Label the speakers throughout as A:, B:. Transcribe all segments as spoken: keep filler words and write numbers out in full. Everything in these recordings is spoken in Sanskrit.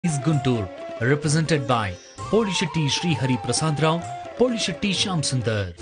A: is Guntur, represented by Polishetty Sri Hari Prasad Rao, Polishetty Shyam Sundar.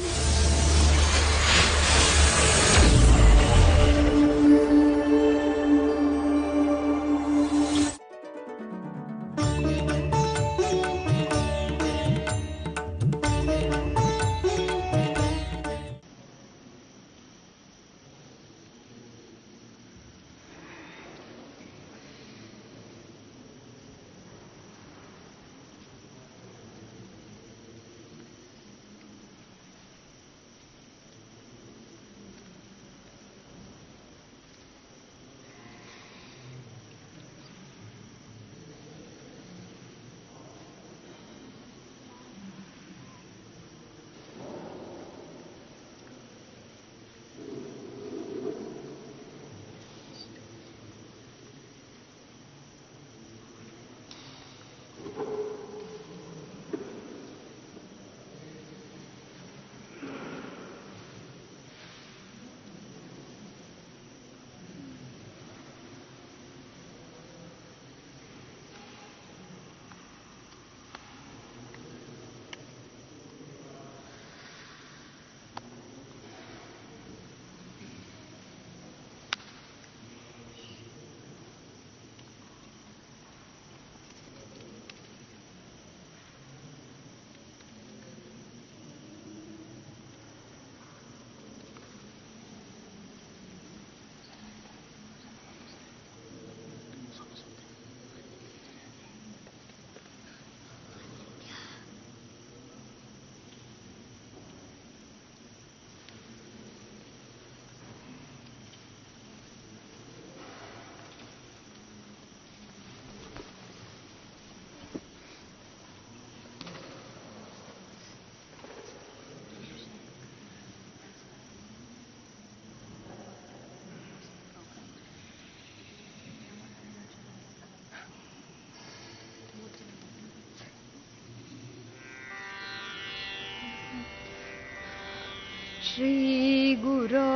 B: Shri गुरो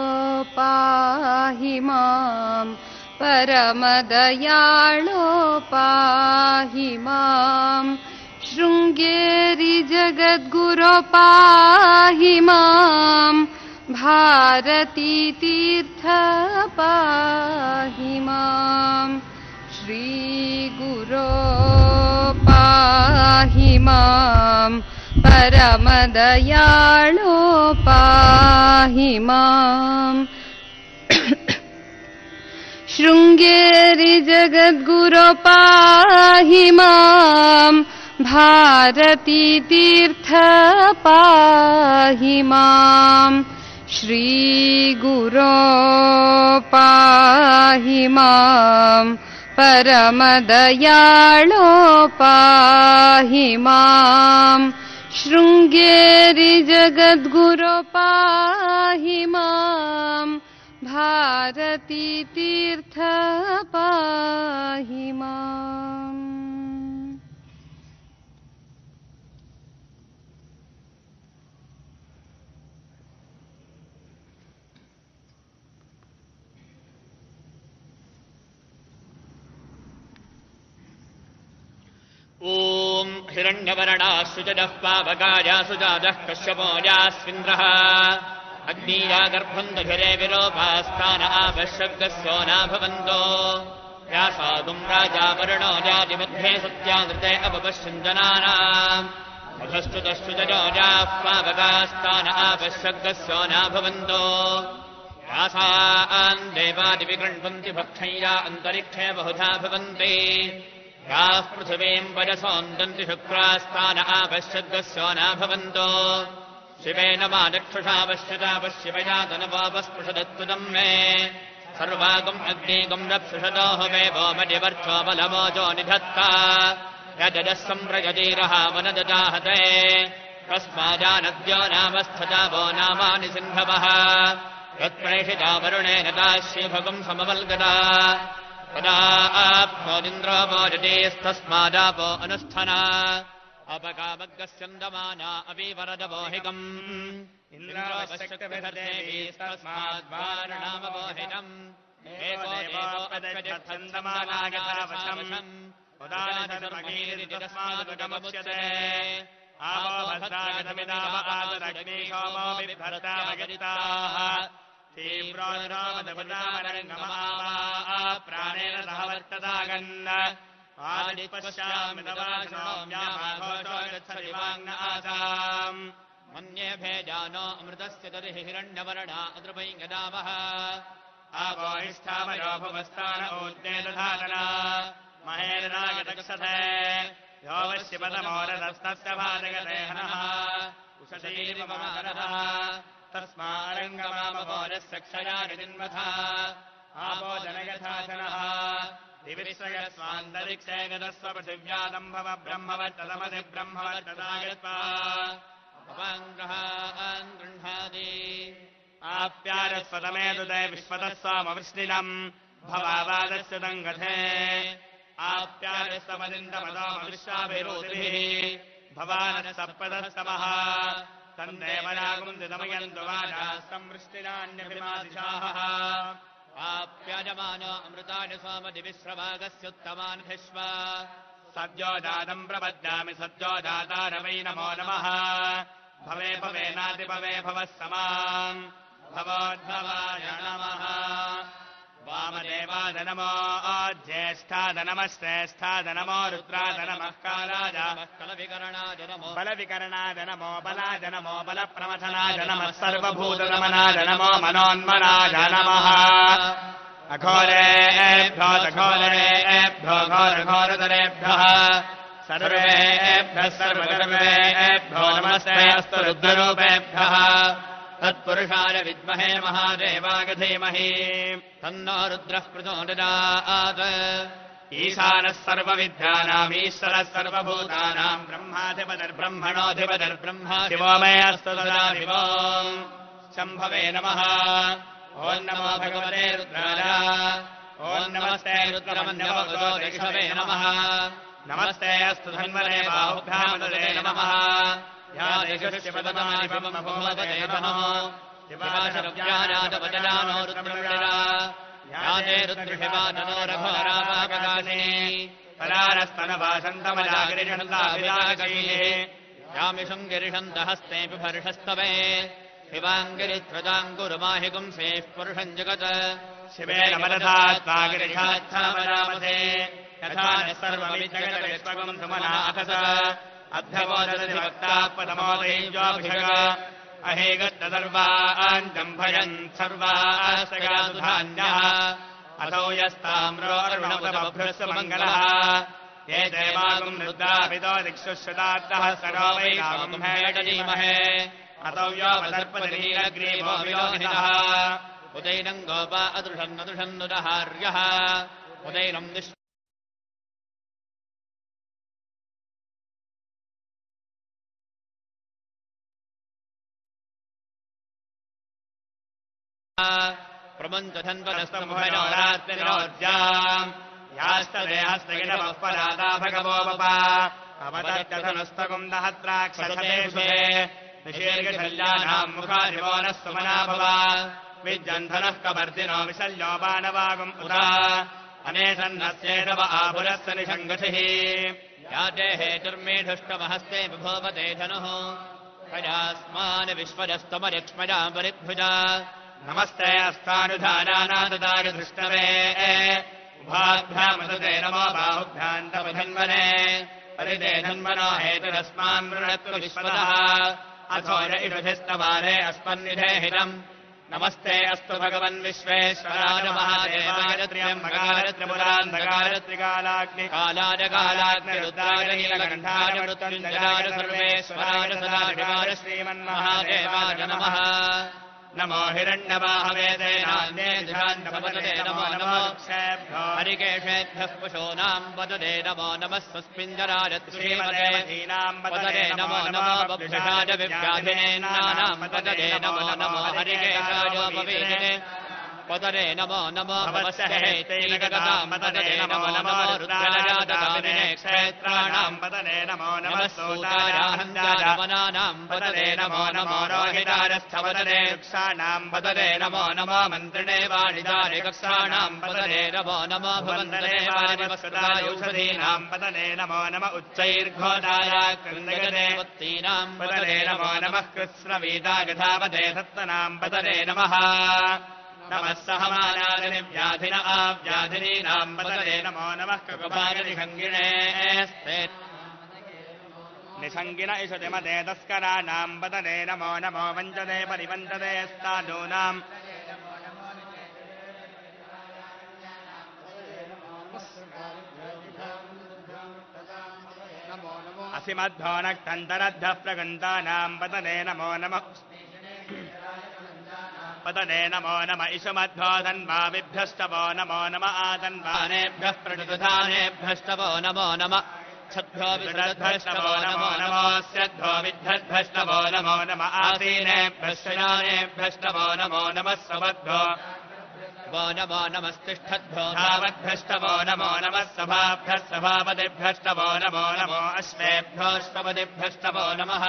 B: पाहि मां परमदयाळो पाहि मां शृंगेरी जगद्गुरो पाहि मां भारती तीर्थ पाहि मां श्री गुरो पाहि मां परमदयाळो पाहि मां शृंगेरी जगद्गुरो पाहि मां भारती तीर्थ पाहि मां श्री गुरो पाहि मां परमदयाळो पाहि मां शृंगेरी जगद्गुरो पाहि मां भारती तीर्थ पाहि मां
C: ओम हिरण्यवर्णाः सुजदः पावकाया सुजातः कश्यपोजास्विन्द्रः अग्नीया गर्भम् दधिरे विलोपास्तान आवश्यकस्योना भवन्तो या साधुम् राजा वर्णो जातिमध्ये सत्यानृते अपपश्यञ्जनानाम् अधस्तुतश्चुजयोजाः पावकास्तान आवश्यकस्योना भवन्तो यासान् देवादिविगृह्णन्ति भक्षैया अन्तरिक्षे बहुधा भवन्ति याः पृथिवीम् वजसोन्दन्ति शुक्रास्तान आवश्यकस्यो न भवन्तो शिवेन वा चक्षुषा पश्यता पश्यपया तनवापस्पृशदत्तुदम् मे सर्वागम् अग्निगम् रप्सुषतो हवेवो मदिवर्चो बलमोजो निधत्ता यजजः सम्प्रयतीरः वनदजाहते तस्माजानद्यो नावस्थता वो नामानि सिन्धवः यत्प्रेषिता वरुणेन दास्यभगम् समवल्गता तदा आप्नोदिन्द्रो वोजतेस्तस्मादापो अनुस्थना अपकामग्गस्यन्दमाना अविवरदवोहिकम् इन्द्रावश्यक्तिभिर्देवीस्तस्माद्वारणामवोहितम् एको देवो अद्वजच्छन्दमानायथावशम् उदानधर्महीरिति तस्मादुगमुच्यते आपो भद्रागतमिदाव आदरग्नि सोमो बिभ्रता मगिताः तीव्रोनिरोमदपुतामरङ्गमावा प्राणेन सह वर्ततागन् आदिपश्यामिदवाशनोम्यामाघोषो गच्छति वाङ्न आसाम् मन्ये भेजानो अमृतस्य तर्हि हिरण्यवर्णा अद्रुपैङ्गदावः आपोहिष्ठामयो भुवस्तान ऊर्जे दधातना महेरनागतक्षते यो वश्यपदमोरदस्तस्य भाजगते हनः उषशीर्वमानः तस्मारङ्गमामभोजस्य क्षयानि जिन्वथा आपो जनयथाशनः दिविश्रयस्वान्तरिक्षे गतस्व पृथिव्यादम्भव ब्रह्मवट्टदमधि ब्रह्मवट्टदागत्वा अपङ्ग्रहान् गृह्णाति आप्यारस्वतमेदुदे विश्वतः सोमवृष्णिनम् भवावादस्य दङ्गथे आप्यारस्वमदिन्दमदोमविश्वाभिरोधिभिः भवानः सप्पदस्तमः तन्देवनागुंदितमयन्तु वाजास्तम् वृष्टिनान्यभिमादिशाः आप्याजमानो अमृतानि सोमदिविश्रभागस्योत्तमान् भिश्व सद्यो जातम् प्रपद्यामि सद्यो जातारवै नमो नमः भवे भवेनादिभवे भवः समाम् भवोद्भवाय नमः वामदेवाद नमो ज्येष्ठाद नमश्रेष्ठाद नमो रुद्राद नमः कालाद बलविकरणाद नमो बलविकरणाद नमो बलाद नमो बलप्रमथनाद नमः सर्वभूतनमनाद नमो मनोन्मनाद नमः अघोरेभ्यो घोरेभ्यो घोरघोरतरेभ्यः सर्वेभ्यः सर्वगर्वेभ्यो नमस्ते अस्तु रुद्ररूपेभ्यः तत्पुरुषाय विद्महे महादेवाय धीमहि तन्नो रुद्रः प्रचोदयात् ईशानः सर्वविद्यानाम् ईश्वरः सर्वभूतानाम् ब्रह्माधिपतिर्ब्रह्मणोऽधिपतिर्ब्रह्मा शिवो मे अस्तु सदा शिवो शम्भवे नमः ॐ नमो भगवते रुद्राय ॐ नमस्ते रुद्रमन्यवतो ऋषभे नमः नमस्ते अस्तु धन्वने बाहुभ्यामदे नमः या देशशिवदनादिपमभूमदे नमः शिवाशरव्यानादवदनानो रुद्रमृडा या ते रुद्रशिवादनो रघोरापाकगाने परारस्तनवासन्तमजागिरिषन्ताभिलागैः यामिषम् गिरिषन्तहस्ते बिभर्षस्तवे शिवाङ्गिरिध्वजाङ्कुरुमाहि गुंसेः पुरुषम् जगत् शिवेन मनसात्वागिरिषाच्छामरामसे यथा न सर्वमिजगतविश्वगम् सुमनाथस अभ्यवोदधिभक्ताः पदमोदैजोऽभिषग अहेगत्तदर्वाञ्जम्भयन् सर्वास्तगासुधान्यः असौ यस्ताम्रोऽरुणमुदबभ्रस्य मङ्गलः ये देवागुम् रुद्राभितो दिक्षुश्रुताद्दः सरो वै गावम् हेटजीमहे असौ यो वदर्पतिनीलग्रीवो विलोहितः उदैनम् गोपा अदृशन्नदृशन्नुदहार्यः उदैनम् निष् प्रमञ्चधन्वनस्तमुभयोरात्रिरोज्याम् यास्तदेहस्तगिनवः परादा भगवोपपा अवदत्यधनुस्तकुम् दहत्राक्षसदेशे निशीर्घशल्यानाम् मुखादिवो नः सुमना भव विज्जन्धनः कवर्दिनो विशल्यो बाणवागुम् उदा अनेशन्नस्येदव आपुरस्य निषङ्गसिः याते हेतुर्मेढुष्टमहस्ते विभोवते धनुः प्रजास्मान् विश्वजस्तमरिक्ष्मजा परिभुजा नमस्ते अस्तानुधानानाददागधृष्टवे उभाभ्यामदते नमो बाहुभ्यान्तमधन्वने परिते धन्वनो हेतुरस्मान् मृणत्व विश्वतः अथो य इषुधिस्तवारे अस्मन्निधेहितम् नमस्ते अस्तु भगवन् विश्वेश्वराय महादेवाय त्र्यम्बकाय त्रिपुरान्तकाय त्रिकालाग्नि कालाय कालाग्नि रुद्राय नीलकण्ठाय मृत्युञ्जयाय सर्वेश्वराय सदाशिवाय श्रीमन्महादेवाय नमः नमो हिरण्यवाहवेदेनान्ये ध्यानपदे नमो नमो हरिकेशेभ्यः पशूनाम् पददे नमो नमः स्वस्मिञ्जराय श्रीमदेवतीनाम् पददे नमो नमो बभ्रषाय विव्याधिनेनानाम् पददे नमो नमो हरिकेशायोपवीदिने पददे नमो नमो भवस्य हेतैकगताम् पददे नमो नमो रुद्रलयादगामिने क्षेत्रा वृक्षाणाम् पतने नमो नमः सूताराहन्दारवनानाम् पतने नमो नमो रोहितारस्थपतने वृक्षाणाम् पतने नमो नमो मन्त्रिणे वाणिदारे कक्षाणाम् पतने नमो नमो भवन्तने वारिवस्कृतायौषधीनाम् पतने नमो नम उच्चैर्घोषायाकृन्दगते वत्तीनाम् पतने नमो नमः कृत्स्नवीतागधापते सत्तनाम् पतने नमः नमः सहमानादिनि व्याधिन आव्याधिनीनाम् पतने नमो नमः ककुभागनिषङ्गिणे निषङ्गिन इषतिमते तस्कराणाम् पतने नमो नमो वञ्चते परिवञ्चते स्तादूनाम् असिमद्भो नक्तन्तरद्धः प्रगन्तानाम् पतने नमो नमः पतने नमो नम इषुमद्भो धन्वाविभ्यष्टवो नमो नम आतन्वानेभ्यः प्रदुधानेभ्यष्टवो नमो नम छद्भ्यो विदद्भ्यष्टवो नमो नमोऽस्यद्भ्यो विद्धद्भ्यष्टवो नमो नम आसीनेभ्यश्चयानेभ्यष्टवो नमो नमः स्वद्भ्यो वो नमो नमस्तिष्ठद्भ्यो धावद्भ्यष्टवो नमो नमः सभाभ्यः सभापतिभ्यष्टवो नमो नमो अश्वेभ्योऽश्वपतिभ्यष्टवो नमः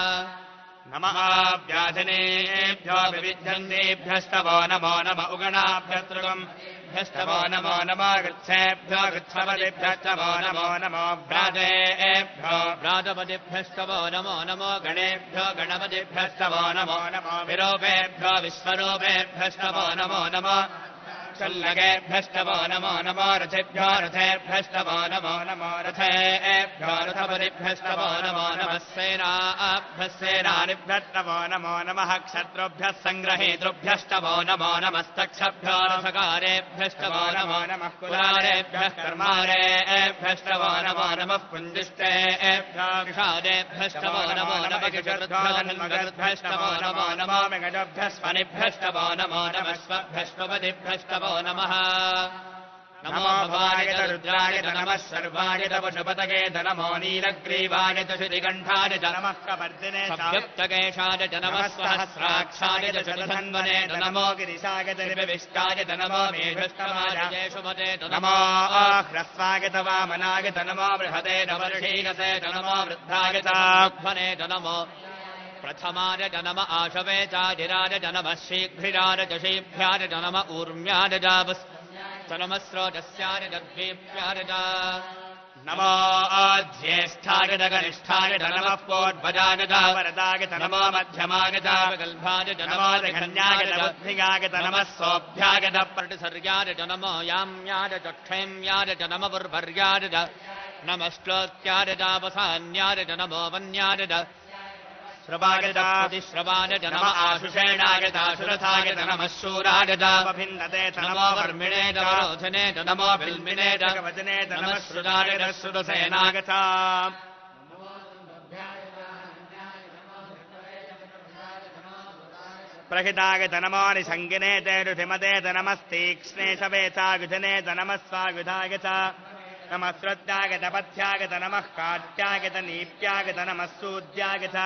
C: नमः व्याधिनेभ्यो विविध्यन्तेभ्यष्टवो नमो नम उगणाभ्यस्तृगम् भ्यष्टवो नमो नमो गृच्छेभ्यो गृच्छपतिभ्यष्टवो नमो नमो व्राजेभ्यो व्राजपतिभ्यष्टवो नमो नमो गणेभ्यो गणपतिभ्यष्टवो नमो नमो विरूपेभ्यो विश्वरूपेभ्यष्टवो नमो नमो शल्लकेभ्यष्टवो नमो नमो रथेभ्यो रथेभ्यष्टवो नमो नमो रथेभ्यो रथपतिभ्यष्टवो नमो नमः सेनाभ्यः सेनानिभ्यष्टवो नमो नमः क्षत्रुभ्यः सङ्ग्रहेतृभ्यष्टवो नमो नमस्तक्षभ्यो रथकारेभ्यष्टवो नमो नमः कुलारेभ्यः कर्मारेभ्यष्टवो नमो नमः पुञ्जिष्टेभ्यो विषादेभ्यष्टवो नमो नमः किशोर्भ्यष्टवो नमो नमो मेघभ्यस्वनिभ्यष्टवो नमो नमः स्वभ्यष्टपतिभ्यष्टवो नमः नमो भवाय च रुद्राय च नमः सर्वाय च पशुपतये च नमो नीलग्रीवाय च श्रुतिकण्ठाय च नमः कपर्दिने सव्युक्तकेशाय च नमः सहस्राक्षाय च शतधन्वने च नमो गिरिशाय च निविष्टाय च नमो मेघष्टमाय येषुमते च नमो ह्रस्वाय च वामनाय च नमो बृहते च वर्षीयसे च नमो वृद्धाय च ध्वने च नमो प्रथमाय च नम आशवे चाजिराय च नमः शीघ्रिराय च शीभ्याय च नम ऊर्म्याय च नमः स्रोतस्याय च द्वीप्याय च नमो ज्येष्ठाय च कनिष्ठाय च नमः पोर्ध्वजाय च वरदाय च नमो मध्यमाय च विकल्भाय च नमो जघन्याय च बुद्धियाय च नमः सोऽभ्याय च प्रतिसर्याय च नमो याम्याय च क्षेम्याय च नम उर्वर्याय च नमः श्लोक्याय च वसान्याय च नमो वन्याय च श्रवाय च नम आशुषेणाय चाशुरथाय च नमः शूराय च भिन्नते च नमो वर्मिणे च वरोधने च नमो बिल्मिने च वचने च नमः श्रुताय च श्रुतसेनाय च प्रहिताय च नमो निषङ्गिने च रुधिमते च नमस्तीक्ष्णे शवेचायुधने च नमः स्वायुधाय च नमः श्रुत्याय च पथ्याय च नमः काट्याय च नीप्याय च नमः सूद्याय च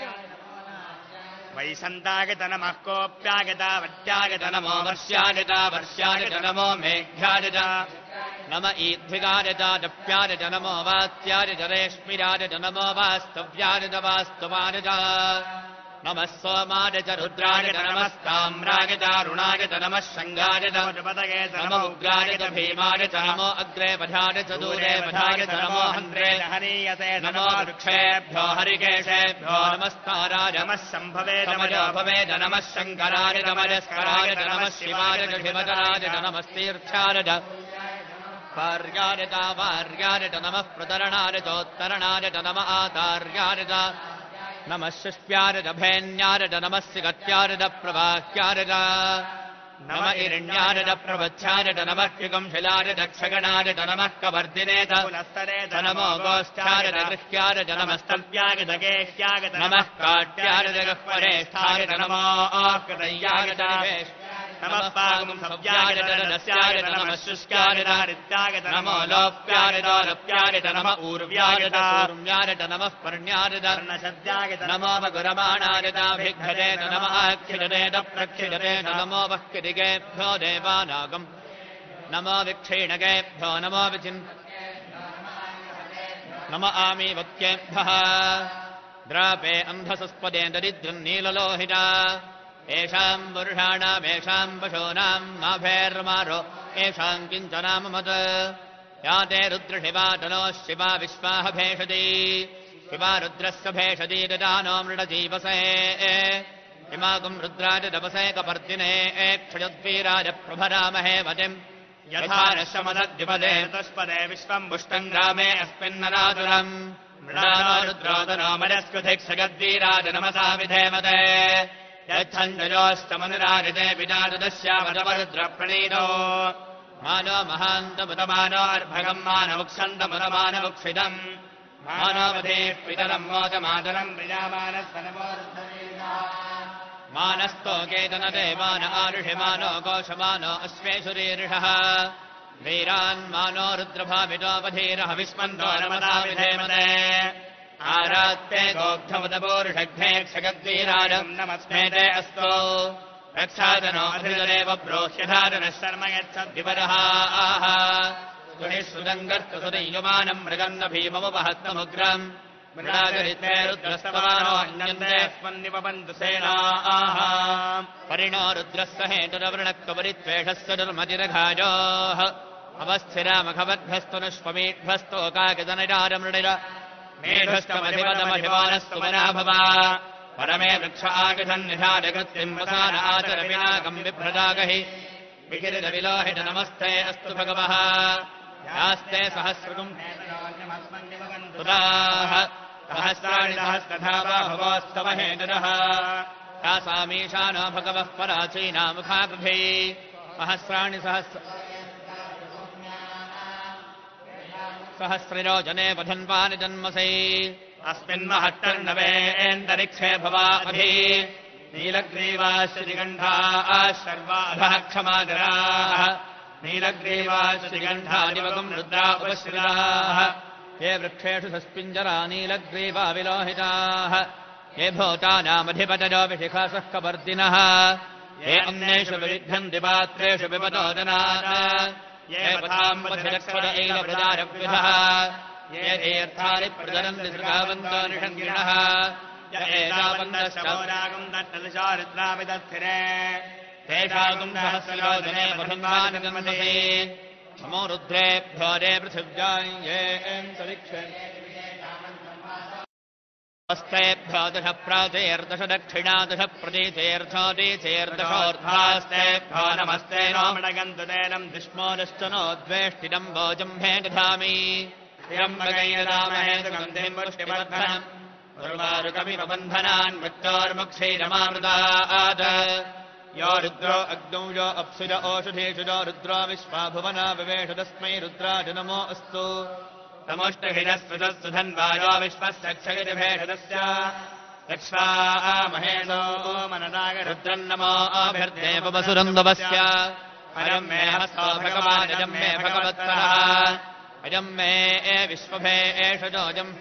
C: वैशन्ताय च नमः कोप्याय च वट्याय च नमो वर्ष्याय च वर्ष्याय च नमो मेघ्याय च नम ईद्धिगाय च जप्याय च नमो वात्याय च रेश्मिराय च नमो वास्तव्याय च वास्तवाय च नमः सोमाय च रुद्राय च नमस्ताम्राय च अरुणाय च नमः शङ्गाय च पशुपतये च नमो उग्राय च भीमाय च नमो अग्रे वधाय च दूरे वधाय च नमो हन्त्रे च हनीयसे नमो वृक्षेभ्यो हरिकेशेभ्यो नमस्काराय नमः शम्भवे नमजोभवे च नमः शङ्कराय च नमस्कराय च नमः शिवाय च शिवतराय च नमस्तीर्थ्याय च कार्याय च वार्याय च नमः प्रतरणाय चोत्तरणाय च नम आतार्याय च नमः शिष्प्याय च भेन्याय च नमः सिगत्याय च प्रवाह्याय च नम इरण्याय च प्रवच्छाय च नमः युगंशिलाय च क्षगणाय च नमः कवर्दिने च पुनस्तरे च नमो गोष्ठ्याय च गृह्याय च नमस्तव्याय च गेह्याय च नमः काट्याय च गह्वरेष्ठाय च नमो कृतय्याय च नमः पागुंसव्याय च नस्याय च नमः शुष्काय च हरित्याय च नमो लोप्याय च लोप्याय च नम ऊर्व्याय च ऊर्म्याय च नमः पर्ण्याय च पर्णशद्याय च नमो वगुरमाणाय च भिक्षते च नमः अक्षिजते च प्रक्षिजते च नमो वह्किदिकेभ्यो देवानागम् नमो विक्षीणकेभ्यो नमो विचिन्
D: नम आमी वक्येभ्यः द्रापे अन्धसस्पदे दरिद्रम् नीललोहिता येषाम् पुरुषाणामेषाम् पशूनाम् नाभेर्मारो येषाम् किञ्चनाममत् या ते रुद्रशिवातनो शिवा विश्वाह भेषति शिवा रुद्रस्य भेषति ददानो मृडजीवसे इमागुम् रुद्राज तपसे कपर्दिने क्षयद्वीराज प्रभरामहे वदिम्
C: यथा नश्यमदद्विपदे तस्पदे विश्वम् पुष्टम् ग्रामे अस्मिन्नरातुरम् मृडानो रुद्रोदनो मरस्कृधिक्षगद्वीराज नमसा विधेमते यच्छन्दयोस्तमनुराजिते विदादस्यामदवरुद्रप्रणीतो मानो महान्तमुदमानो अर्भगम् मानमुक्षन्तमुदमानमुक्षितम् मानवधेः पितरम् मोदमातरम् प्रियामानस्तनमोरुद्धरीरा मानस्तोकेतनदे मान आरुषिमानो कोशमानो अश्वेषुरीर्षः वीरान् मानो रुद्रभावितोपधीरः विस्मन्तो नमसा विधेमते आरात्ते गोग्धमुदपूरुषघ्ने क्षगद्वीराजम् नमस्मेते अस्तु रक्षादनो अधिदेव प्रोह्यधादनः शर्म यच्छद्विपरः आह स्तुनिः सुदङ्गर्तुसुदीयमानम् मृगन्न भीममुपहत्तमुग्रम् मृडागरिते रुद्रस्तवानो अन्यन्ते स्मन्निपबन्धु सेनाः परिणो रुद्रस्य हेतुरवृणक्वरित्वेषस्य दुर्मतिरघाजोः अवस्थिरामखवद्भस्तुनुष्वमीढ्भस्तो काकितनिजारमृडिर मेढस्तमधिपदमधिमानस्तु मनाभवा परमे वृक्ष आगधन्निधानकृत्यम् वसान आचरविनाकम् बिभ्रदागहि विकिरितविलोहित नमस्ते अस्तु भगवः यास्ते सहस्रकुम् सुदाः सहस्राणि सहस्रधा बाहुवोस्तव हेतुरः यासामीशानो भगवः पराचीना मुखाकृभिः सहस्राणि सहस्र सहस्रयोजने पठन्वानि जन्मसै अस्मिन्महट्टर्णवेन्दरिक्षे भवामधि नीलग्रीवाश्रिगण्ठाः सर्वाधः क्षमादराः नीलग्रीवाश्रिगण्ठादिवगम् रुद्रा उपश्रिताः ये वृक्षेषु सस्पिञ्जरा नीलग्रीवा विलोहिताः ये भूतानामधिपतयो विशिखासः कपर्दिनः ये अन्येषु विविध्यन्ति पात्रेषु विपदोदनाः ये पथाम्बधिरक्षर ऐलप्रदारव्यधः ये तीर्थानि प्रचरन्ति सृगावन्तो निषङ्गिणः य एतावन्दश्चौरागम् दत्तदशारुद्राविदस्थिरे तेषागुम् सहस्रयोजने पठन्वानि जन्मसि नमो रुद्रेभ्यो रे पृथिव्याम् ये एन्तरिक्षे स्तेभ्यो दश प्राचेर्दश दक्षिणा दश प्रतीचेऽर्थोदीचेर्दशोऽर्धास्तेभ्यो नमस्ते नो मृडगन्तु तेनम् दुष्मोदश्च नो द्वेष्टिदम् भोजम्भे दधामि त्र्यम्बकैरदामहे सुगन्धिम् पुष्टिवर्धनम् उर्वारुकमिव बन्धनान् मृत्योर्मुक्षैरमामृतात् यो रुद्रो अग्नौ यो अप्सुज ओषधीषु यो रुद्रो विश्वा भुवना विवेश तस्मै रुद्राज नमो अस्तु नमोष्टहिरस्वधन्वायो विश्वस्य क्षयतिभेषदस्य लक्ष्वामहेशो मनदाग रुद्रन्नमो अभिर्देव वसुरन्दवस्य अयम् मे हस्तो भगवानजम् मे भगवत्तरः अयम् मे ए विश्वभे एष जोजम्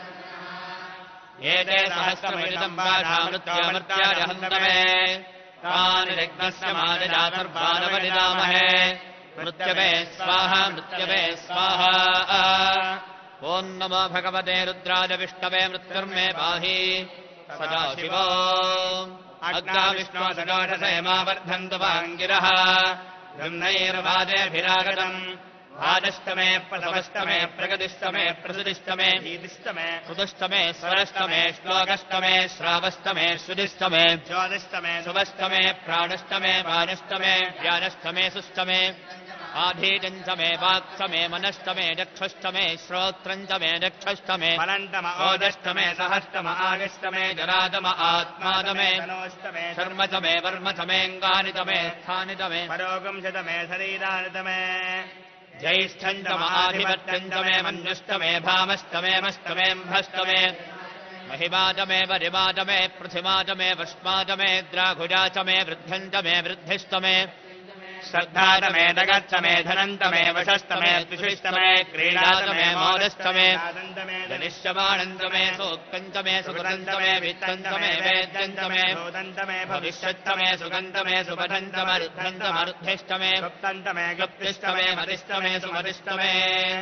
C: एते सहस्रमिदम् बाधामृत्यामृत्याजहन्तमे तानि रिग्नस्य मानिजातर्वानवनिदामहे मृत्यवे स्वाहा मृत्यवे स्वाहा ॐ नमो भगवते रुद्राज विष्णवे मृत्युर्मे पाहि सदा शिवो अग्ना विष्णो सजोषसे मा वर्धन्तु वाङ्गिरः ब्रह्मैर्वादेभिरागतम् वादष्टमे प्रसवष्टमे प्रगतिष्टमे प्रसुदिष्टमे गीतिष्टमे सुदुष्टमे स्वरष्टमे श्लोकष्टमे श्रावष्टमे श्रुतिष्टमे ज्योतिष्टमे शुभष्टमे प्राणष्टमे वानष्टमे व्यानष्टमे सुष्टमे आधीजञ्चमे वाक्समे मनष्टमे चक्षुष्टमे श्रोत्रञ्चमे चक्षुष्टमे मलन्तम ओजष्टमे सहष्टम आगष्टमे जरातम आत्मातमे शर्मचमे वर्मचमेऽङ्गानितमे स्थानितमे परोगंशतमे शरीरानितमे ज्यैष्ठञ्चम आधिपत्यञ्चमे मञ्जुष्टमे भामष्टमे मष्टमेऽम्भष्टमे महिमातमे वरिमातमे पृथिमातमे वष्मातमे द्राघुजाचमे वृद्धञ्चमे वृद्धिष्टमे श्रद्धातमे दगच्छमे धनन्तमे वशस्तमे द्विषिष्टमे क्रीडातमे मोदस्तमे जनिष्यमानन्दमे सूक्तन्तमे सुकृतन्तमे वित्तन्तमे वेद्यन्तमे भूतन्तमे भविष्यत्तमे सुगन्तमे सुपठन्तमरुद्धन्तमरुद्धिष्टमे गुप्तन्तमे गुप्तिष्टमे मतिष्टमे सुमतिष्टमे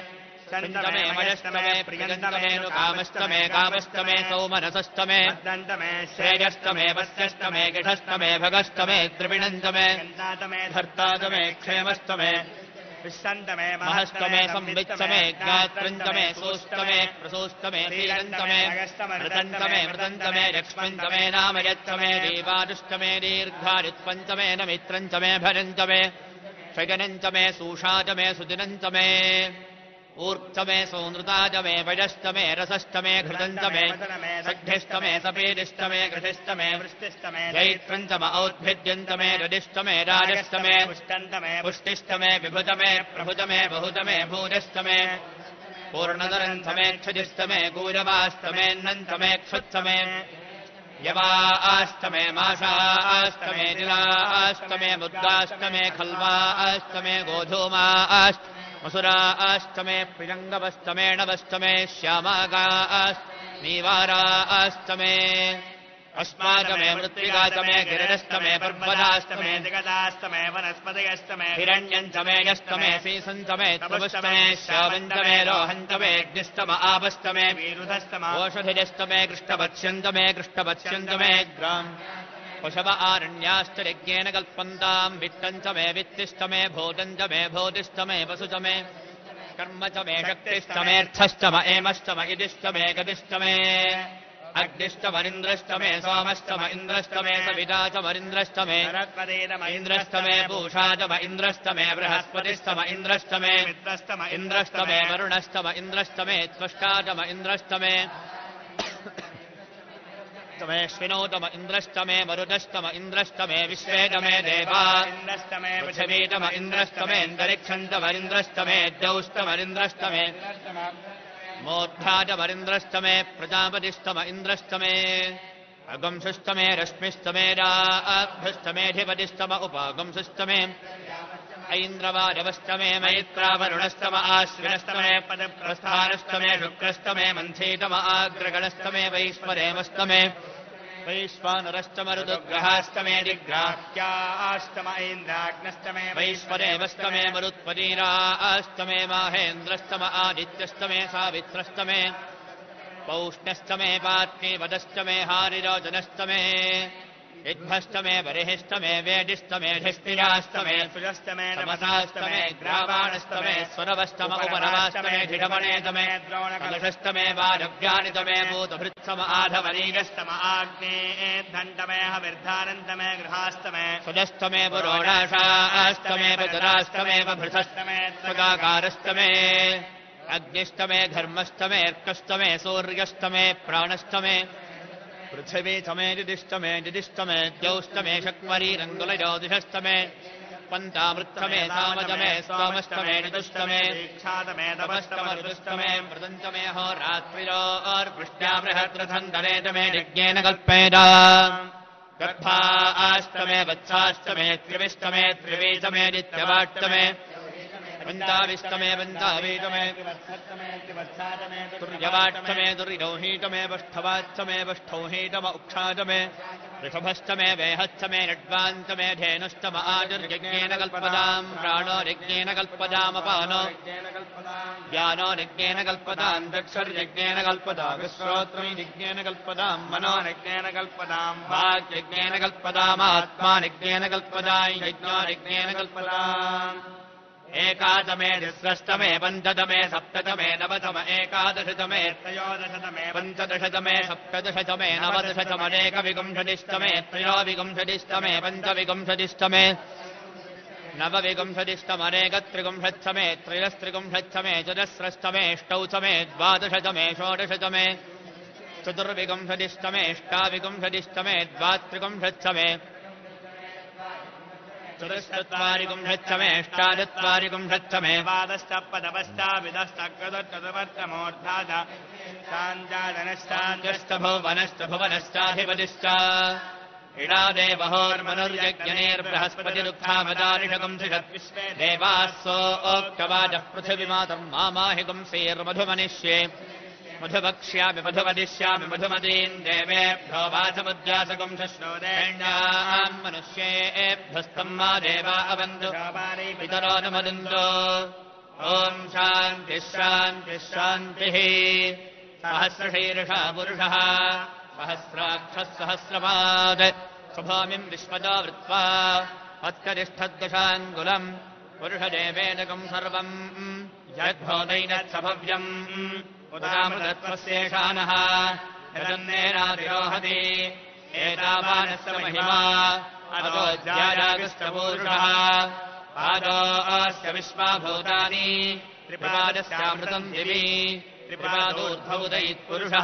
C: षण्टमे मयष्टमे प्रियन्तमे
D: कामष्टमे कामष्टमे सौमनसष्टमे
C: दन्तमे
D: श्रेयष्टमे वस्यष्टमे गिषष्टमे भगष्टमे त्रिविणन्तमे
C: श्रेयष्टमे
D: धर्तातमे क्षेमष्टमे
C: विश्वन्तमे
D: महष्टमे संवित्तमे गात्रन्तमे सोष्टमे प्रसोष्टमे श्रीरन्तमे मृतन्तमे मृदन्तमे लक्ष्मन्तमे नामयत्तमे दीपादुष्टमे दीर्घारित्पञ्चमे नमित्रञ्चमे भरन्तमे शयनञ्चमे सूषाचमे सुदिनञ्चमे ऊर्ध्वमे सौनृताचमे वयष्टमे रसष्टमे घृतञ्चमे सड्ढिष्टमे सपेदिष्टमे घृतिष्टमे
C: वृष्टिष्टमे
D: जैत्रञ्चम औद्भिद्यन्तमे रदिष्टमे राजष्टमे
C: पुष्टन्तमे
D: पुष्टिष्टमे विभुतमे प्रभुतमे बहुतमे भूजष्टमे पूर्णतरन्तमे क्षजिष्टमे गूरवाष्टमेऽन्नन्तमे क्षुत्समे यवाष्टमे माषाष्टमे तिलाष्टमे मुद्गाष्टमे खल्वाष्टमे गोधूमाष्ट मसुराष्टमे प्रियङ्गवष्टमे नवष्टमे श्यामागाष्टमीवाराष्टमे अस्माकमे मृत्तिकाचमे गिरिरष्टमे पर्वताष्टमे
C: दिगदाष्टमे वनस्पतिष्टमे
D: हिरण्यञ्चमे यष्टमे श्रीसन्तमे त्वष्टमे श्यावन्तमे रोहन्तमे अग्निष्टम आपष्टमे
C: वीरुधष्टम
D: ओषधिजष्टमे कृष्णवत्स्यन्तमे कृष्णवत्स्यन्तमे ग्राम् पशव आरण्याश्चर्यज्ञेन कल्पन्ताम् वित्तञ्चमे वित्तिष्टमे भूतञ्चमे भूतिष्टमे वसुचमे कर्मचमे शक्तिष्टमेऽर्थष्टम एमष्टम इदिष्टमे गतिष्टमे अग्निष्टमरिन्द्रष्टमे सोमष्टम इन्द्रष्टमे सविता च वरिन्द्रष्टमे इन्द्रष्टमे पूषा च इन्द्रष्टमे बृहस्पतिष्टम इन्द्रष्टमे
C: मित्रष्टम
D: इन्द्रष्टमे वरुणष्टम इन्द्रष्टमे त्वष्टा च इन्द्रष्टमे श्विनोतम इन्द्रष्टमे मरुदष्टम इन्द्रष्टमे विश्वेदमे देवा
C: इन्द्रष्टमे
D: पृथिवीतम इन्द्रष्टमेऽन्तरिक्षन्तमरिन्द्रष्टमे द्यौष्टमरिन्द्रष्टमे मोद्धातमरिन्द्रष्टमे प्रजापतिष्टम इन्द्रष्टमे अगंसुष्टमे रश्मिष्टमे राभ्यष्टमेऽधिपतिष्टम उपागंसुष्टमे ऐन्द्रवारवष्टमे मैत्रावरुणष्टम आश्विनष्टमे पदप्रस्थानष्टमे शुक्रष्टमे मन्थीतम आग्रगणष्टमे वैश्वरेमष्टमे वैश्वानरष्टम ऋतुग्रहाष्टमे दिग्राह्याष्टम ऐन्द्राग्नष्टमे वैश्वरेवष्टमे मरुत्पदीराष्टमे माहेन्द्रष्टम आदित्यष्टमे सावित्रष्टमे पौष्ण्यष्टमे पात्नीवदष्टमे हारिरोचनष्टमे यद्भष्टमे बर्हिष्टमे वेदिष्टमे धिष्ठिराष्टमे
C: सुजष्टमे
D: नमसाष्टमे ग्रावाणष्टमे स्वरवष्टम उपनवाष्टमे धिडमणेतमे द्रोणकलषष्टमे वारव्यानितमे भूतभृत्सम आधवनीगष्टम
C: आग्ने दण्डमे हविर्धानन्तमे गृहाष्टमे
D: सुजष्टमे पुरोणाशाष्टमे पितराष्टमे भृतष्टमे स्वगाकारष्टमे अग्निष्टमे धर्मष्टमे अर्कष्टमे सूर्यष्टमे प्राणष्टमे पृथिवी चमे दिदिष्टमे दिदिष्टमे द्यौष्टमे शक्वरीरङ्गुलज्योतिषष्टमे पन्तामृत्तमे सामजमे स्वामष्टमे ऋतुष्टमे
C: दीक्षातमे
D: तपष्टम ऋतुष्टमे मृदन्तमे होरात्रिरोर्वृष्ट्या बृहद्रथन्तरेतमे यज्ञेन कल्पेत गर्भाष्टमे वत्साष्टमे त्रिविष्टमे त्रिवीतमे नित्यवाष्टमे पञ्चाविष्टमे पञ्चावीतमे तुर्यवाष्टमे तुर्यौहीतमे वष्ठवाच्चमे वष्ठौहीतम उक्षातमे ऋषभष्टमे वेहच्चमे नड्वान्तमे धेनुष्टम आजुर्यज्ञेन कल्पदाम् प्राणो यज्ञेन कल्पदामपानो ज्ञानो यज्ञेन कल्पदाम् दक्षर्यज्ञेन कल्पदाम् श्रोत्रम् यज्ञेन कल्पदाम् मनो
C: यज्ञेन कल्पदाम्
D: वाक्यज्ञेन कल्पदामात्मा यज्ञेन कल्पदाम् यज्ञो यज्ञेन कल्पदाम् एकादमे द्विस्रष्टमे पञ्चदमे सप्तदमे नवदम एकादशतमे
C: त्रयोदशतमे
D: पञ्चदशतमे सप्तदशतमे नवदशतमनेकविंशतिष्टमे त्रयोविंशतिष्टमे पञ्चविंशतिष्टमे नवविंशतिष्टमनेकत्रिगुंशत्समे त्रयस्त्रिगुंशत्समे चतुस्रष्टमे अष्टौसमे द्वादशतमे षोडशतमे चतुर्विंशतिष्टमे अष्टाविंशतिष्टमे द्वात्रिगुंशत्समे चतुश्चत्वारिगुंशत्समे अष्टाचत्वारिगुंशत्समे
C: पादश्चपदपश्चाविदश्चक्रदुर्वर्तमोर्धाद
D: शाञ्जादनश्चाञ्जष्टभुवनश्च भुवनश्चाधिपतिश्च इडादेवहोर्मनुर्यज्ञनेर्बृहस्पतिरुक्थामदारिषगुंसिषत् देवास्सोक्तवाजः पृथिवीमातम् मामाहिगुंसेर्मधुमनिष्ये मधुवक्ष्यामि मधुवदिष्यामि मधुमतीम् देवेभ्यो वाचमुद्यासकम् शश्नोदेण्याम् मनुष्येभ्यस्तम् मा देवा अवन्तु पितरो न मदन्तो ॐ शान्तिः शान्तिः शान्तिः सहस्रशीर्षः पुरुषः सहस्राक्षः सहस्रपात् स्वभामिम् विश्वतो वृत्वा मत्करिष्ठद्दशाङ्गुलम् पुरुषदेवेदकम् सर्वम् यद्भोदैनत्सभव्यम् उदामृतत्वस्येषानः यदन्नेनातिरोहति एतावानस्य महिमा अतो ज्यायागस्तपूरुषः पादोऽस्य विश्वाभूतानि त्रिपादस्यामृतम् दिवि त्रिपादोर्धौदैत्पुरुषः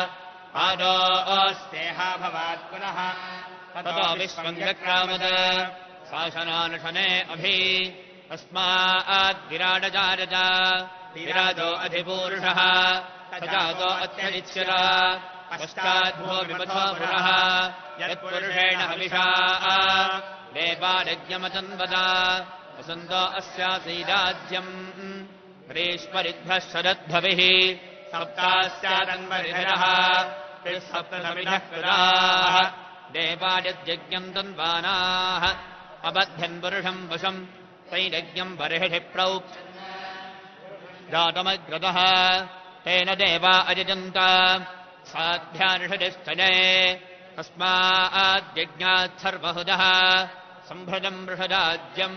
D: पादोऽस्तेहाभवात् पुनः ततो विश्वम् जक्रामद शासनानुशने अभि तस्माद्विराडजारज विराजो अधिपूरुषः सजातो अत्यरिच्यत पश्चाद्भो विपथो पुरः यत्पुरुषेण हविषा देवायज्ञमतन्वद वसन्तो अस्यासीदाज्यम् ग्रीष्मरिद्भः शरद्भविः सप्तास्यादन्वरिभिरः सप्तसमिधः कृताः देवायज्ञम् तन्वानाः अबध्यन् पुरुषम् वशम् तैरज्ञम् बर्हिषि प्रौक् जातमग्रतः तेन देवा अजजन्त साध्यानिषदिष्टये तस्माद्यज्ञात् सर्वहुदः सम्भृतम् वृषदाज्यम्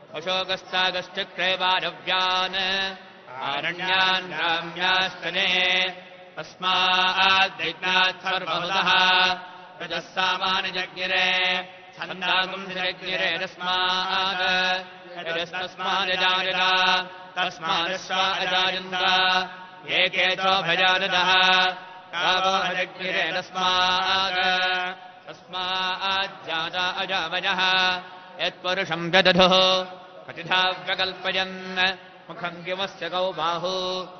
D: अशोकस्तागश्चक्रेवारव्यान् आरण्यान् राम्यास्तने तस्माद्यज्ञात् सर्वहुदः रजः सामानजज्ञिरे छन्दागुम् जज्ञिरे तस्मात् रजस्तस्मादजायत तस्मादश्वा अजायन्त एके चोभजानदः कावो अजज्ञिरे तस्मात् तस्माज्जाता अजावजः यत्पुरुषम् व्यदधुः प्रतिधा व्यकल्पयन् मुखम् किमस्य कौ बाहु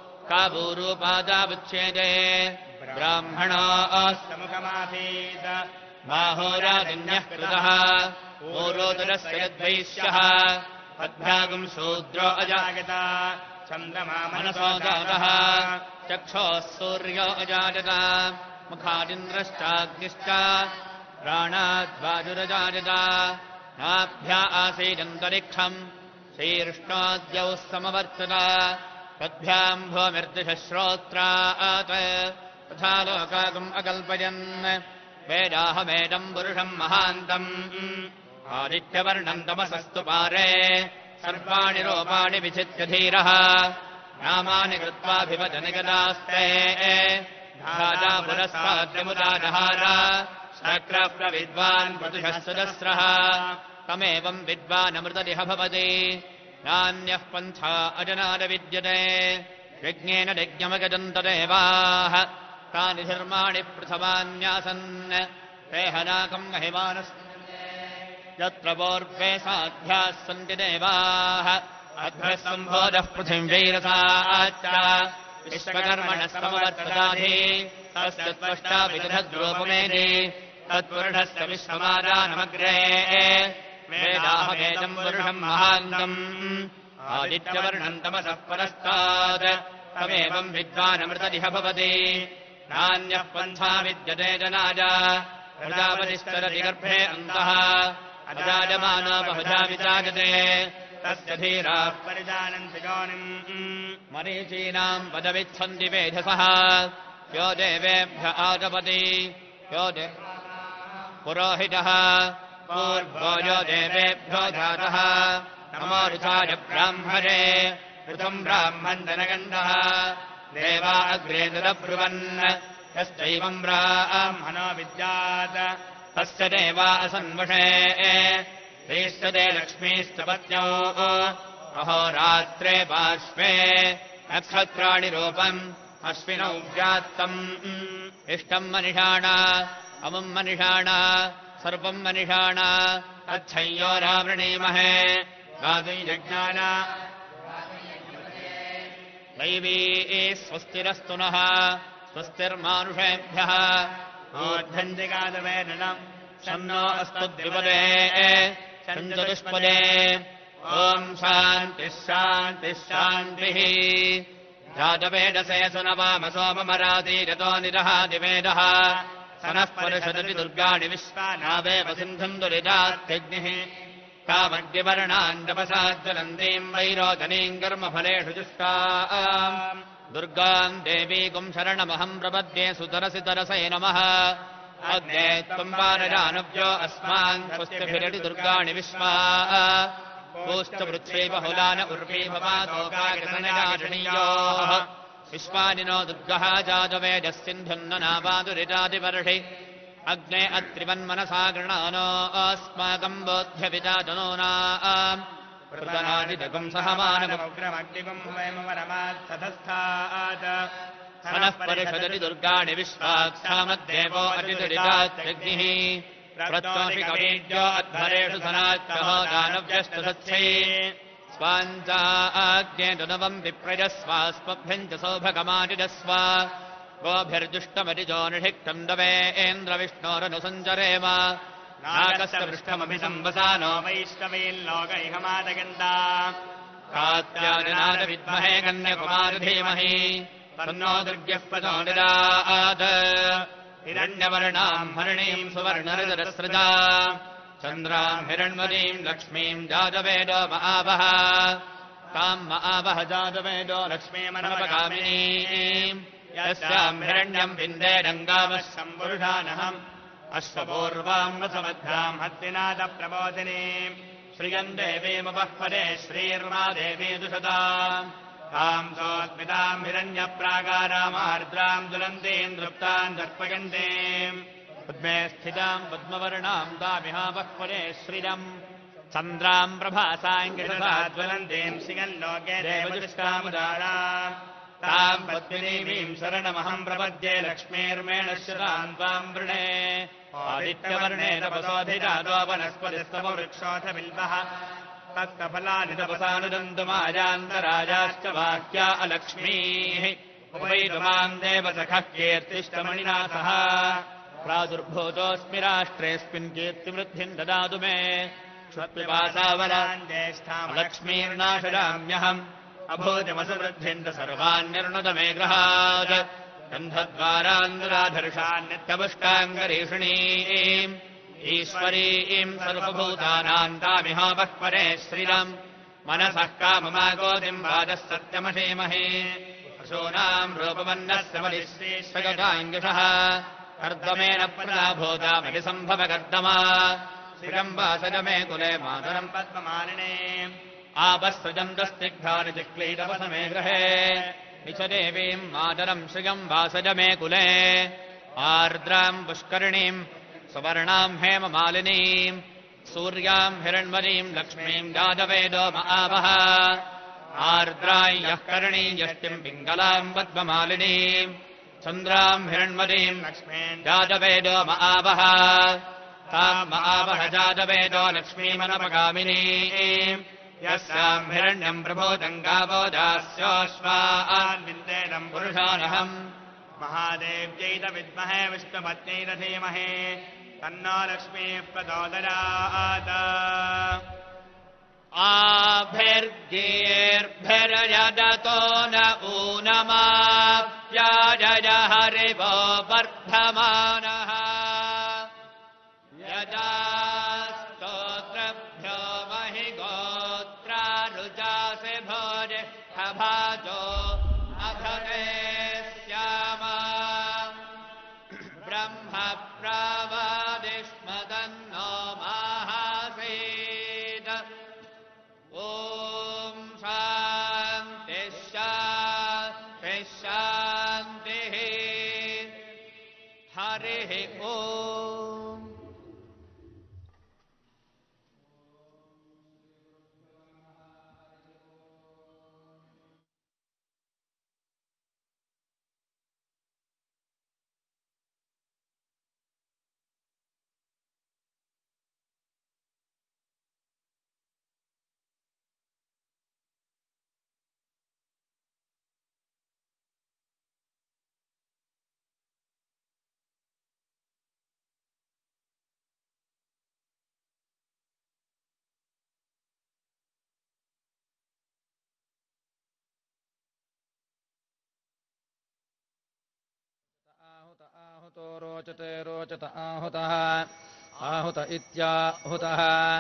D: कावूरूपादावुच्छेदे ब्राह्मणोऽस्य मुखमासीत् बाहोरादिन्यः कृतः पूर्वोदरस्य यद्वैश्यः तद्भ्यागुम् शूद्रो अजायत चन्द्रमा मनसो जातः चक्षोः सूर्यो अजायत मुखादिन्द्रश्चाग्निश्च प्राणाद्वाजुरजायत नाभ्या आसीदन्तरिक्षम् शीर्ष्णाद्यौ समवर्तत तद्भ्याम् भूमिर्दिशश्रोत्रात् तथा लोकागम् अकल्पयन् वेदाहमेदम् पुरुषम् महान्तम् आदित्यवर्णम् तमसस्तु पारे सर्वाणि रूपाणि विचित्य धीरः नामानि कृत्वाभिवदनिगदास्ते धाता पुरस्ताद्यमुदाजहार शक्रप्रविद्वान् पतुषः सुदस्रः तमेवम् विद्वानमृतदिह भवति नान्यः पन्था अजनाद विद्यते यज्ञेन यज्ञमगजन्तदेवाः तानि धर्माणि पृथवान्यासन् ते हनाकम् महिमानस् यत्र पूर्वे साध्याः सन्ति देवाः अध्वः सम्भोधः पृथिव्यैरसाच्च विश्वकर्मणः समवर्तदाधि तस्य त्वष्टा विदधद्रूपमेधि तत्पुरुषस्य विश्वमादानमग्रे वेदाहमेदम् पुरुषम् महान्तम् आदित्यवर्णम् तमसः परस्तात् तमेवम् विद्वानमृतदिह भवति नान्यः पन्था विद्यते जनाय प्रजापतिश्चरति गर्भे अन्तः अजायमानो बहुधा विजायते तस्य धीराः परिजानन्ति योनिम् मरीचीनाम् पदविच्छन्ति वेधसः यो देवेभ्य आजपति यो दे पुरोहितः पूर्वो यो देवेभ्यो जातः नमो ऋचाय ब्राह्मणे ऋतम् ब्राह्मणजनगण्डः देवा अग्रे दुरब्रुवन् यश्चैवम् ब्राह्मणो विद्यात् तस्य देवा असन्वषे श्रीश्चते लक्ष्मीश्च पत्न्यौ अहोरात्रे पार्श्वे नक्षत्राणि रूपम् अश्विनौ व्यात्तम् इष्टम् मनिषाणा अमुम् मनिषाणा सर्वम् मनिषाणा अच्छय्योरावृणीमहे गातुयज्ञान दैवी स्वस्तिरस्तु नः स्वस्तिर्मानुषेभ्यः ऊर्ध्वन्दिगादवेदनम् शन्नो अस्तु द्विपदे चतुष्पदे ॐ शान्तिः शान्तिः शान्तिः राजवेदसे सुनवाम सोममरातीरतो निरहादिवेदः सनः परिषदति दुर्गाणि विश्वानावेव सिन्धुम् दुरितात्यग्निः कामग्निवर्णान्दपसाज्वलन्तीम् वैरोचनीम् कर्मफलेषु जुष्टाम् दुर्गाम् देवीकुम् शरणमहम् प्रपद्ये सुतरसि तरसै नमः अग्ने त्वम् वानरानव्यो अस्मान् स्वस्तिभिरति दुर्गाणि विश्वा पूश्च पृथ्वी बहुलान उर्वी भवातोकागतनयाजनीयोः विश्वानि नो दुर्गः जातवेदः सिन्धुन्ननावादुरितादिवर्षि अग्ने अत्रिवन्मनसा गृणानो अस्माकम् बोध्यविजाजनोनाम् प्रतनादिदकम् सहमानमुग्रमग्निकम् वयमवरमात्सधस्थात् सनः परिषदति दुर्गाणि विश्वाक्षामद्देवो अतिदुरितात्यग्निः प्रत्योषि कवीड्यो अध्वरेषु सनाच्चहो दानव्यश्च सत्सै स्वाञ्चाग्ने दुनवम् विप्रजस्वास्मभ्यम् च सौभगमानिदस्व गोभिर्जुष्टमरिजो निषिक्तम् दवेन्द्रविष्णोरनुसञ्चरेम नागस्य पृष्ठमभिसंवसानो वैष्णवील्लोकैहमादगन्ता कात्यायनाद विद्महे कन्यकुमार धीमहि तन्नो दुर्गः प्रचोदयात् हिरण्यवर्णाम् हरिणीम् सुवर्णरजरस्रजा चन्द्राम् हिरण्मतीम् लक्ष्मीम् जातवेदो महावः ताम् महावः जातवेदो लक्ष्मीमनवकामिनीम् यस्याम् हिरण्यम् विन्देरङ्गावश्यम् पुरुषानहम् अश्वपूर्वाम् वसमध्याम् हस्तिनादप्रबोधिनीम् श्रियम् देवीमुपःपदे श्रीर्मा देवी दुषताम् ताम् सोऽस्मिताम् हिरण्यप्राकारामार्द्राम् ज्वलन्तीम् दृप्ताम् दर्पयन्तीम् पद्मे स्थिताम् पद्मवर्णाम् तामिहावःपदे श्रियम् चन्द्राम् प्रभासाङ्गितसाज्वलन्तीम् श्रियल्लोके देवदुष्टामुदाराम् ताम् पद्मिनीमीम् शरणमहम् प्रपद्ये लक्ष्मीर्मेणश्यताम् त्वाम् वृणे आदित्यवर्णे तपसोऽधिजातो वनस्पतिस्तववृक्षोऽथ बिल्वः तत्कफलानि तपसानुदन्तुमाजान्तराजाश्च वाक्या अलक्ष्मीः उपैतुमाम् देवसखः कीर्तिष्टमणिना सह प्रादुर्भूतोऽस्मि राष्ट्रेऽस्मिन् कीर्तिवृद्धिम् ददातु मे क्षुत्पिपासावलाम् ज्येष्ठाम् लक्ष्मीर्नाशयाम्यहम् अभूतिमसुवृद्धिम् च सर्वान्यर्णुत मे गृहात् गन्धद्वारान्धराधर्षान्नित्यपुष्टाङ्गरीषिणीम् ईश्वरीम् सर्वभूतानाम् तामिहावःपरे श्रियम् मनसः काममागोदिम् वादः सत्यमशीमहे पशूनाम् रूपवन्नस्य मलिश्रीश्वगताङ्गिषः कर्दमेन प्रदाभूतामभिसम्भवकर्दमा श्रियम् वासज मे कुले मातरम् पद्ममालिने आपःसृजन्तस्तिग्धानि चिक्लीतपसमे गृहे निचदेवीम् मातरम् श्रियम् वासज मे कुले आर्द्राम् पुष्करिणीम् सुवर्णाम् हेममालिनीम् सूर्याम् हिरण्मरीम् लक्ष्मीम् जातवेदो महावः आर्द्राम् यः करणीम् यष्टिम् पिङ्गलाम् पद्ममालिनीम् चन्द्राम् हिरण्मरीम् लक्ष्मीम् जातवेदो महावः ताम् महावः जातवेदो लक्ष्मीमनपगामिनीम् यस्याम् हिरण्यम् प्रभूतम् गावो दास्योऽश्वान् विन्देनम् पुरुषानहम् महादेव्यैत विद्महे विष्णुपत्न्यै धीमहि तन्नो लक्ष्मीः प्रचोदयात् आभिर्गीर्भिर्यदतो न ऊनमाप्याजय हरिवो वर्धमानः यदा स्तोत्रभ्यो महि गोत्रानुजासि भोजे हभाजो अभवे श्यामा ब्रह्म प्रवादिष्मदन्नो माहासेद ॐ शान्तिः शान्तिः शान्तिः हरिः ॐ आहुतो रोचते रोचत आहुतः आहुत इत्याहुतः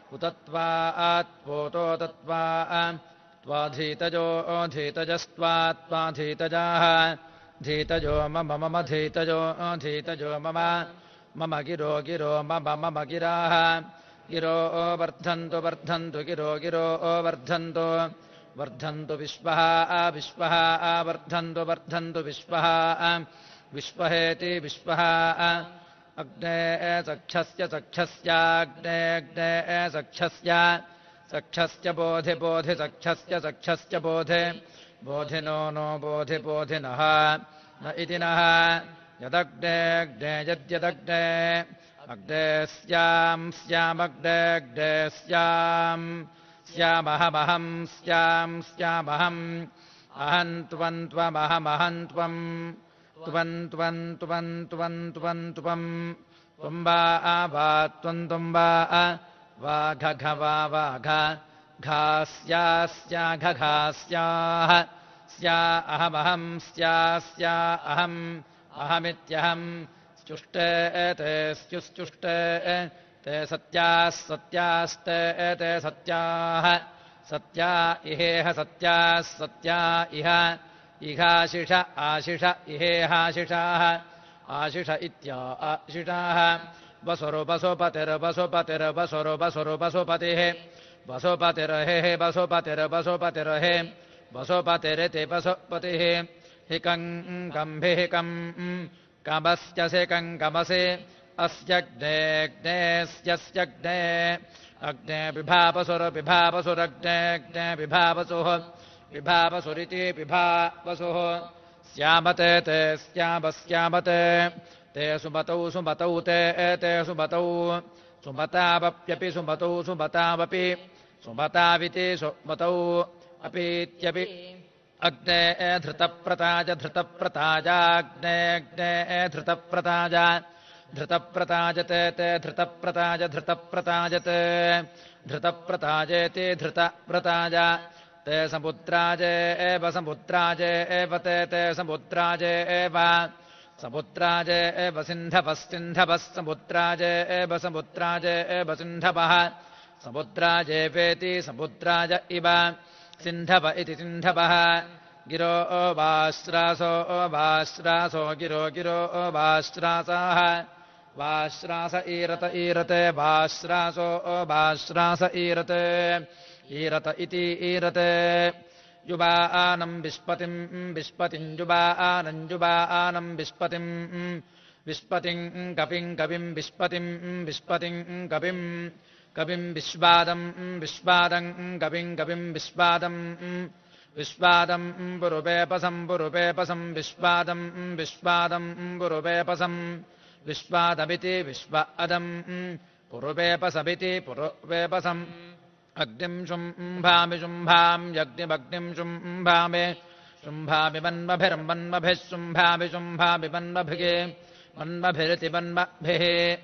E: उतत्वा त्वोतो तत्वा त्वाधीतजो धीतजस्त्वात्वाधीतजाः धीतजो मम मम धीतजो धीतजो मम मम गिरो गिरो मम मम गिराः गिरो वर्धन्तु वर्धन्तु गिरो गिरो वर्धन्तु वर्धन्तु विश्वः विश्वः वर्धन्तु वर्धन्तु विश्वः विश्वहेति विश्वः अग्ने सख्यस्य सख्यस्याग्ने अग्ने सख्यस्य सख्यस्य बोधि बोधि सख्यस्य सख्यस्य बोधे बोधिनो नो बोधि बोधिनः न इति नः यदग्ने अग्ने यद्यदग्ने अग्ने स्यां स्यामग्ने अग्ने स्यां स्यामहमहं स्यां स्यामहम् अहं त्वं त्वमहमहं त्वं त्वं त्वं त्वं त्वं त्वं त्वं त्वं वा वा त्वं त्वं वा वा घघ वा वा घ घा स्या स्या घघा स्याः स्या अहमहं स्या स्या अहम् अहमित्यहम् स्युष्टे ते स्युश्चुष्टे ते सत्याः सत्यास्ते ते सत्याः सत्या इहेह सत्याः सत्या इह इहाशिष आशिष इहेहाशिषाः आशिष इत्या आशिषाः वसुरो वसुपतिर्वसुपतिर्वसुरो वसुरो वसुपतिः वसुपतिर्हेः वसुपतिर्वसुपतिर्हे वसुपतिरिति वसुपतिः हिकम् कम्भिः कम् कमस्यसि कङ्कमसि अस्यग्नेऽग्नेस्यस्यग्ने अग्ने विभावसुरविभावसुरग्नेऽग्ने विभावसुः विभावसुरिति विभावसुः स्यामते ते स्यामस्यामते ते सुमतौ सुमतौ ते एते सुमतौ सुमतावप्यपि सुमतौ सुमतावपि सुमताविति सुमतौ अपीत्यपि अग्ने धृतप्रताज धृतप्रताजाग्ने अग्ने धृतप्रताज धृतप्रताजते ते धृतप्रताज धृतप्रताजते धृतप्रताजेति धृतप्रताज ते समुद्राजे एव समुद्राजे एव ते ते समुद्राजे एव समुद्राजे एव सिन्धवः सिन्धवः समुद्राजे एव समुद्राजे एव सिन्धवः समुद्राजेवेति समुद्राज इव सिन्धव इति सिन्धवः गिरो वाश्रासो वाश्रासो गिरो गिरो वाश्रासाः वाश्रास ईरत ईरते वाश्रासो वाश्रास ईरते ईरत इति ईरते युवा आनम् विस्पतिम् विस्पतिम् युवा आनम् युवा आनम् विस्पतिम् विस्पतिम् कपिम् कविम् विस्पतिम् विस्पतिम् कविम् कविम् विश्वादम् विश्वादम् कविम् कविम् विश्वादम् विश्वादम् पुरुपेपसम् पुरुपेपसम् विश्वादम् विश्वादम् पुरुपेपसम् विश्वादमिति विश्वादम् पुरुपेपसमिति पुरुपेपसम् अग्निम् शुम्भामि शुम्भाम् यज्ञमग्निम् शुम्भामि शुम्भामि मन्मभिर्मन्मभिः शुम्भामि शुम्भामि मन्मभिः मन्मभिरिति मन्मभिः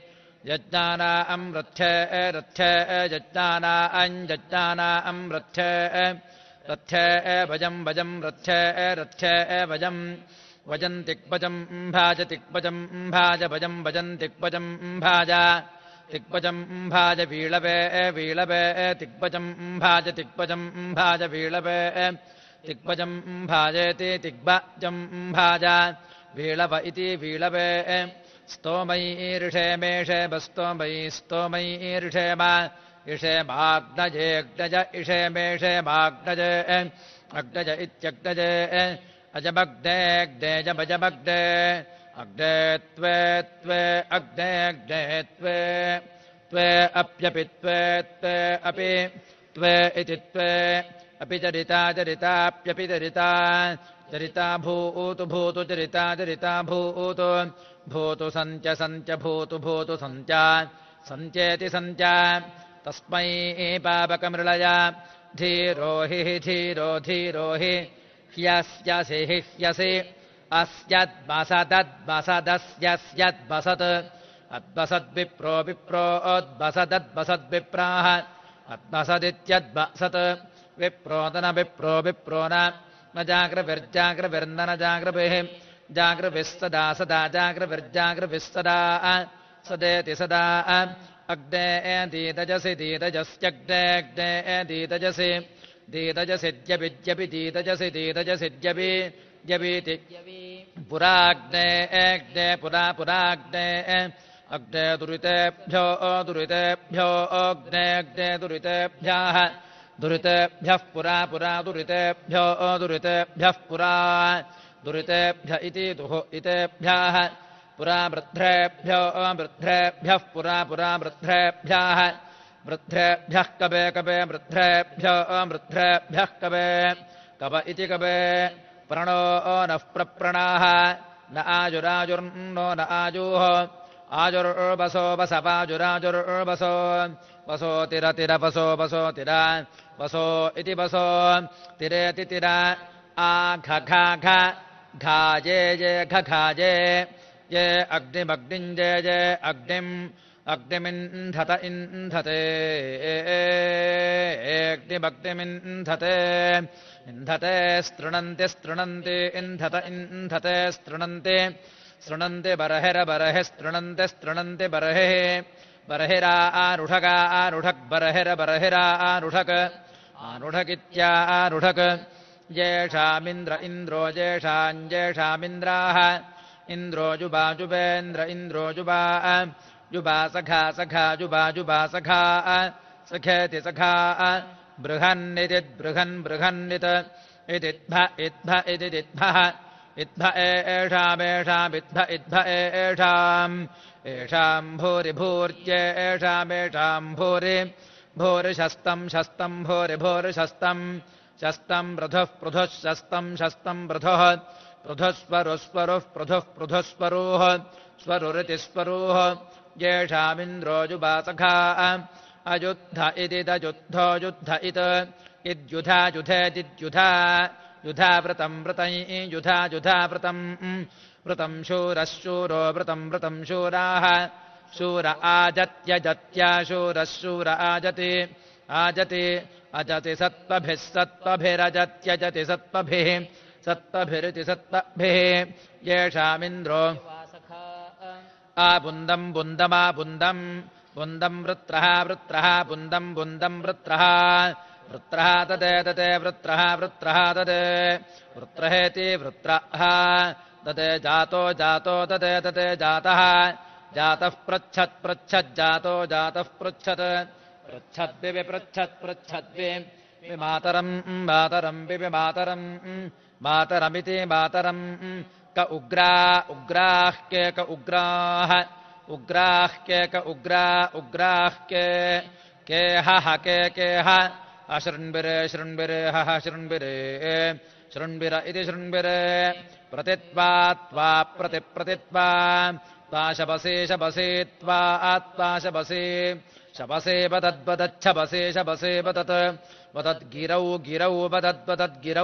E: यज्ञानाम् रथ्ये रथ्ये यज्ञानाम् यज्ञानाम् रथ्ये रथ्ये भजम् भजम् रथ्ये रथ्ये भजम् वजम् तिग्भजम् भाज तिग्भजम् भाज भजम् भजम् तिग्भजम् भाज तिग्भजम् भाज वीळवे वीळवे तिग्भजम् भाज तिग्भजम् भाज वीळवे तिग्भजम् भाजेति तिग्भजम् भाज वीळव इति वीळवे स्तोमैर्षे मेषे बस्तोमै स्तोमैर्षेम इषेमाग्नजेऽग्नज इषे मेषे माग्नजे अग्नज इत्यग्नजे अजमग्नेऽग्नेजमजमग्ने अग्ने त्वे त्वे अग्नेऽग्ने त्वे त्वे अप्यपि त्वे त्वे अपि त्वे इति त्वे अपि चरिता चरिताप्यपि चरिता चरिता भूतु भूतु चरिता चरिता भूतु भूतु सन्त्य सन्त्य भूतु भूतु सन्त्या सन्त्येति सन्त्या तस्मै पावकमृळय धीरो हि धीरो धीरो हि ह्यस्यसि हि ह्यसि अस्यद्वसदद्वसदस्यस्यद्वसत् अद्वसद्विप्रो विप्रोद्वसदद्वसद्विप्राः अद्वसदित्यद्वसत् विप्रोदन विप्रो विप्रो न जाग्रविर्जाग्रविर्न जाग्रभिः जाग्रविस्तदा सदा जाग्रविर्जाग्रविस्तदा सदेति सदा अग्ने दीतजसि दीतजस्यग्नेऽग्ने दीतजसि दीतजसिद्यविद्यपि दीतजसि दीतजसिद्यपि द्यवीति पुराग्ने अग्ने पुरा पुराग्ने अग्ने दुरितेभ्यो दुरितेभ्यो अग्ने अग्ने दुरितेभ्यः दुरितेभ्यः पुरा पुरा दुरितेभ्यो दुरितेभ्यः पुरा दुरितेभ्य इति दुः इतेभ्यः पुरा वृद्धेभ्यो वृद्धेभ्यः पुरा पुरा वृद्धेभ्यः वृद्धेभ्यः कवे कवे वृद्धेभ्यो वृद्धेभ्यः कवे कव इति कवे प्रणो नः प्रप्रणाः न आजुराजुर्नो न आजुः आजुर्वसो वसवाजुराजुर्वसो वसो तिरतिर वसो वसो तिरा वसो इति वसो तिरेति तिरा आघघा घा घाजे जे घघाजे ये अग्निमग्निञ्जे जे अग्निम् अग्निमिन्धत इन्धते अग्निमग्निमिन्धते इन्धते स्तृणन्ति स्तृणन्ति इन्धत इन्धते स्तृणन्ति स्तृणन्ति बर्हिर्बर्हि स्तृणन्ति स्तृणन्ति बर्हिः बर्हिरा आरुढगा आरुढक् बर्हिर्बर्हिरा आरुढक् आरुढगित्या आरुढक् येषामिन्द्र इन्द्रो येषाञ्जेषामिन्द्राः इन्द्रो जुबा जुबेन्द्र इन्द्रो जुबा जुबा सखा सखा जुबा जुबा सखा सखेति सखा बृहन्निति बृहन् बृहन्नित इदिद्भ इद्भ इदिदिद्भः इद्भ एषामेषामिद्भ इद्भ एषाम् एषाम् भूरि भूर्ये एषामेषाम् भूरि भूरि शस्तम् शस्तम् भूरि भूरि शस्तम् शस्तम् पृथुः पृथुः शस्तम् शस्तम् पृथुः पृथुस्वरुस्वरुः पृथुः पृथुस्वरुः स्वरुरिति स्वरुः येषामिन्द्रो जुबासखा अयुद्ध इदिदयुद्धो युद्ध इत् इद्युधा युधेदिद्युधा युधा व्रतम् व्रतै युधा युधा व्रतम् व्रतम् शूरः शूरो व्रतम् व्रतम् शूराः शूर आजत्यजत्या शूरः शूर आजति आजति अजति सत्त्वभिः सत्त्वभिरजत्यजति सत्त्वभिः सत्त्वभिरिति सत्त्वभिः येषामिन्द्रो आबुन्दम् बुन्दमाबुन्दम् बुन्दम् वृत्रः वृत्रः बुन्दम् बुन्दम् वृत्रः वृत्रः तदे तदे वृत्रः वृत्रः तदे वृत्रहेति वृत्रः तदे जातो जातो तदे तदे जातः जातः पृच्छत् पृच्छज्जातो जातः पृच्छत् पृच्छद्वि पृच्छत् पृच्छद्वि मातरम् मातरम् वि मातरम् मातरमिति मातरम् क उग्रा उग्राः के क उग्राः उग्राः के क उग्रा उग्राः के के हः के के ह अशृण्बिरे शृण्बिरे हः शृण्बिरे शृण्बिर इति शृण्बिरे प्रतित्वा त्वा प्रतिप्रतित्वा त्वा शबसे शबसे त्वा आत्वा शबसे शबसे वदद्वदच्छबसे शबसे वदत् वदद्गिरौ गिरौ वदद्वदद्गिरौ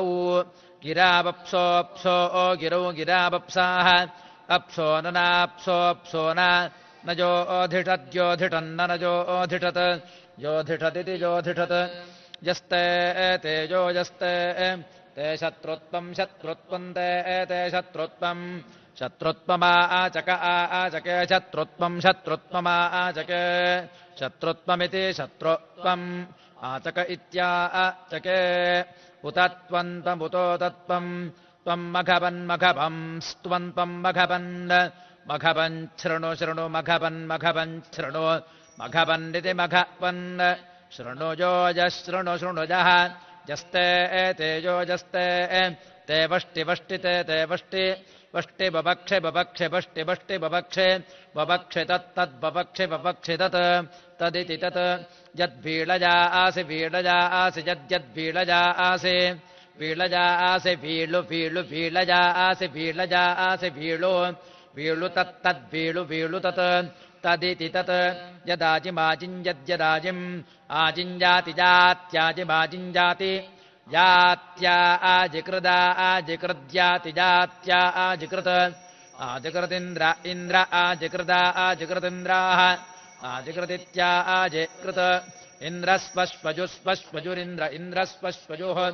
E: गिरावप्सोऽप्सो गिरौ गिरावप्साः अप्सो ननाप्सोऽप्सो न नजो ओधिषद्योधिषन्न नजो ओधिषत् योधिषदिति योधिषत् यस्ते तेजो यस्ते ते शत्रुत्वम् शत्रुत्वम् ते ते शत्रुत्वम् शत्रुत्वमा आचक आचके शत्रुत्वम् शत्रुत्वमा आचके शत्रुत्वमिति शत्रुत्वम् आचक इत्या आचके उत त्वन्तमुतो तत्त्वम् त्वम् मघवन्मघवम् स्त्वम् त्वम् मघवन् मघवन् शृणु शृणु मघवन् मघवन् शृणु मघवन्निति मघवन् शृणु योजः शृणु शृणुजः जस्ते तेजो जस्ते ते वष्टि वष्टिते ते वष्टि वष्टि बभक्षे बभक्षे वष्टि वष्टि बभक्षे बभक्षे तत्तद्बभक्षे बभक्षे तत् तदिति तत् यद्वीळजा आसि वीळजा आसि यद्यद्वीळजा आसि वीळजा आसि वीळु वीळु वीळजा आसि वीळजा आसि वीळु वीळु तत्तद्वीळु वीळु तत् तदिति तत् यदाजिमाजिञ्जद्यदाजिम् आजिञ्जाति जात्याजिमाजिञ्जाति जात्या आजिकृदा आजिकृद्याति जात्या आजिकृत आजिकृतिन्द्र इन्द्र आजिकृदा आजिकृतिन्द्राः आजिकृतित्या आजिकृत इन्द्रस्वश्वजुस्वश्वजुरिन्द्र इन्द्रस्वश्वजुः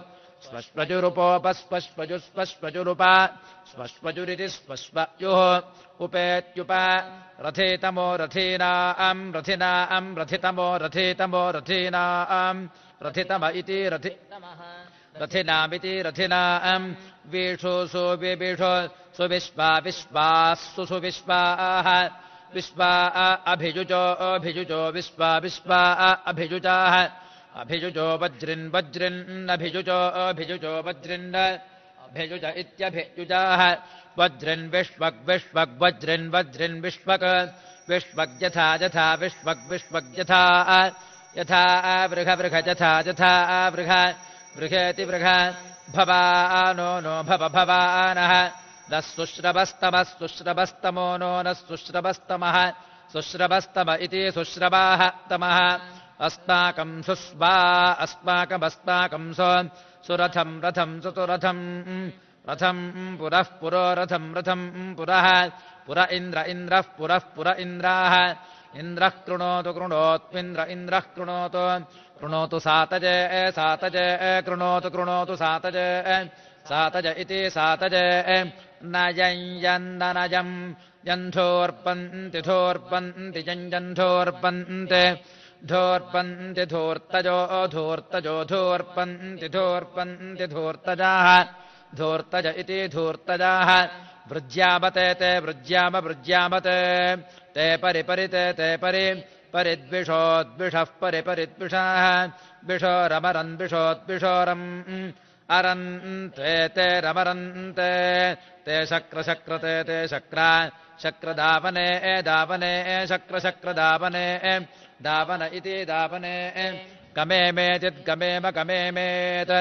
E: स्वश्वजुरुपोपस्पश्वजुस्पश्वजुरुपा स्वश्वजुरिति स्वश्वयुः उपेत्युप रथितमो रथीनाम् रथिनाम् रथितमो रथितमो रथीनाम् रथितम इति रथितमः रथिनामिति रथिनाम् वीषुषु विविषु सुविश्वा विश्वास्सु सुविश्वाः विश्वा अभिजुजो अभिजुजो विश्वा विश्वा अभिजुजाः अभिजुजो वज्रिन् वज्रिन् अभिजुजो अभिजुजो वज्रिन् अभिजुज इत्यभिजुजाः वज्रिन् विश्वग् विश्वग् वज्रिन् वज्रिन् विश्वक् विश्वग्यथा यथा विश्वग् विश्वग्यथा यथा वृघ वृघ यथा यथा वृघ वृघेति वृघ भवानो नो भव भवानः नः शुश्रवस्तमः नो नः शुश्रवस्तमः शुश्रवस्तम इति शुश्रवाः तमः अस्माकम् सुस्वा अस्माकमस्माकम् सु सुरथम् रथम् सुतुरथम् रथम् पुरः पुरो रथम् रथम् पुरः पुर इन्द्र इन्द्रः पुरः पुर इन्द्राः इन्द्रः कृणोतु कृणोत्विन्द्र इन्द्रः कृणोतु कृणोतु सातजे सातजे कृणोतु कृणोतु सातजे सातज इति सातजे नयञ्जन्दनजम् जन्धोर्पन्ति धोर्पन्ति जञ्जन्धोर्पन्ति धोर्पन्ति धूर्तजो धूर्तजो धूर्पन्ति धूर्पन्ति धूर्तजाः धूर्तज इति धूर्तजाः वृज्यामते ते वृज्याम वृज्यामते ते परिपरिते ते परि परिद्विषोद्विषः परिपरिद्विषाः विषोरमरन्विषोद्विषोरम् अरन्ते ते रमरन्ते ते शक्रशक्रते ते शक्रा शक्रदावने दावने शक्रशक्रदावने दावन इति दावने गमेमेतिद्गमेम गमेमेत्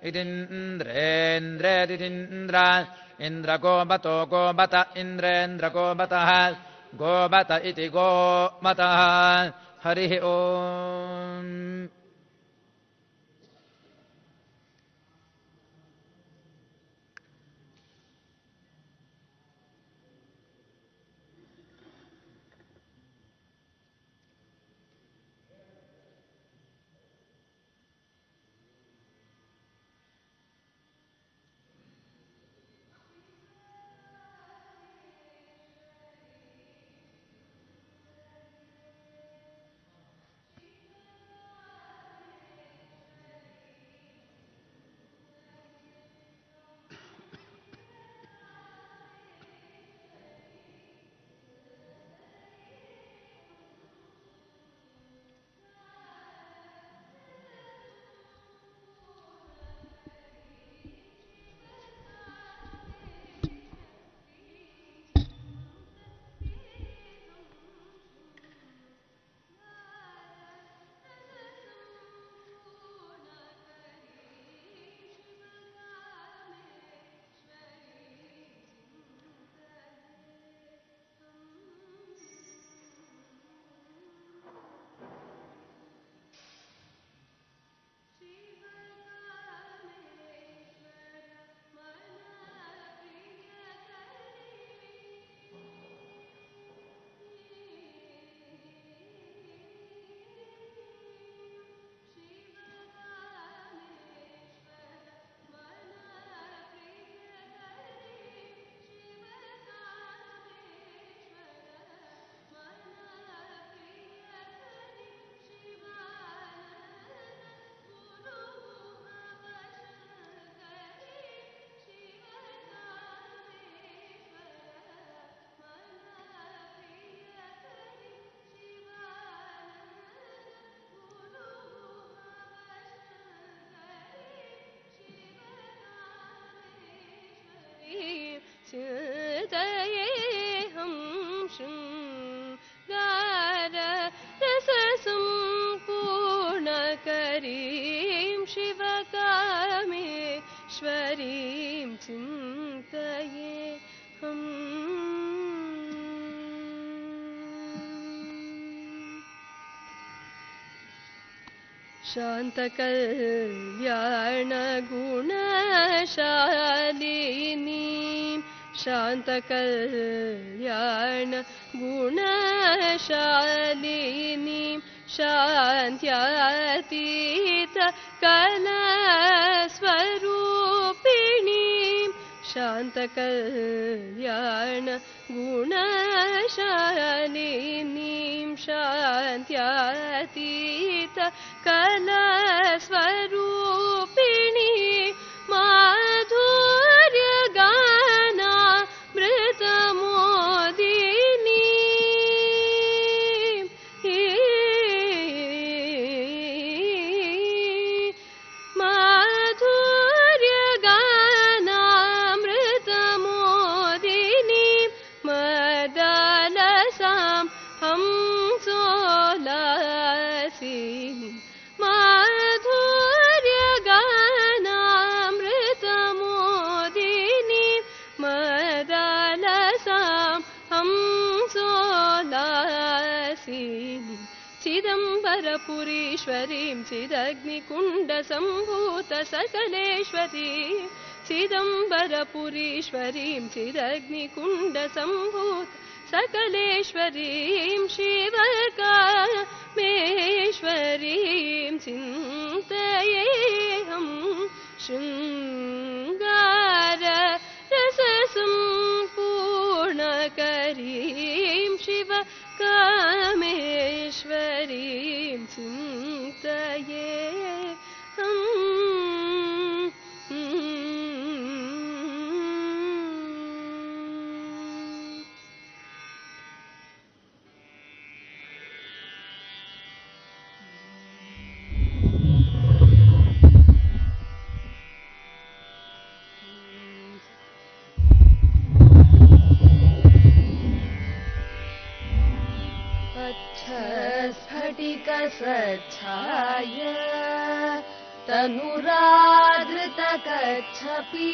E: इदिन्द्रेन्द्रेदिन्द्र इन्द्रगोमतो गोमत इन्द्रेन्द्रगोमतः गोमत इति गोमतः हरिः ओम्
B: चिन्तयेऽहं शृङ्गार रससम्पूर्णकरीं शिवकामेश्वरीं चिन्तयेऽहम् शान्तकल्याणगुणशालिनीं शान्तकल्याणगुणशालिनीं शान्त्यातीत कलास्वरूपिणीं शान्तकल्याण गुणशालिनीं शान्त्यातीत कलास्वरूपिणी माधुर्यगानामृतमोदिनी माधुर्यगानामृतमोदिनी मदलसां हंसोल्लासिनी माधुर्यगानामृतमोदिनी मदलसां हंसोल्लासिनी चिदम्बरपुरीश्वरीं चिदग्निकुण्डसम्भूतसकलेश्वरीं चिदम्बरपुरीश्वरीं चिदग्निकुण्डसम्भूत सकलेश्वरीं शिवकामेश्वरीं चिन्तयेऽहं शृङ्गार रससम्पूर्णकरीं शिवकामेश्वरीं चिन्तयेऽहम्
F: स्फटिकसच्छाय तनुरादृतकच्छपि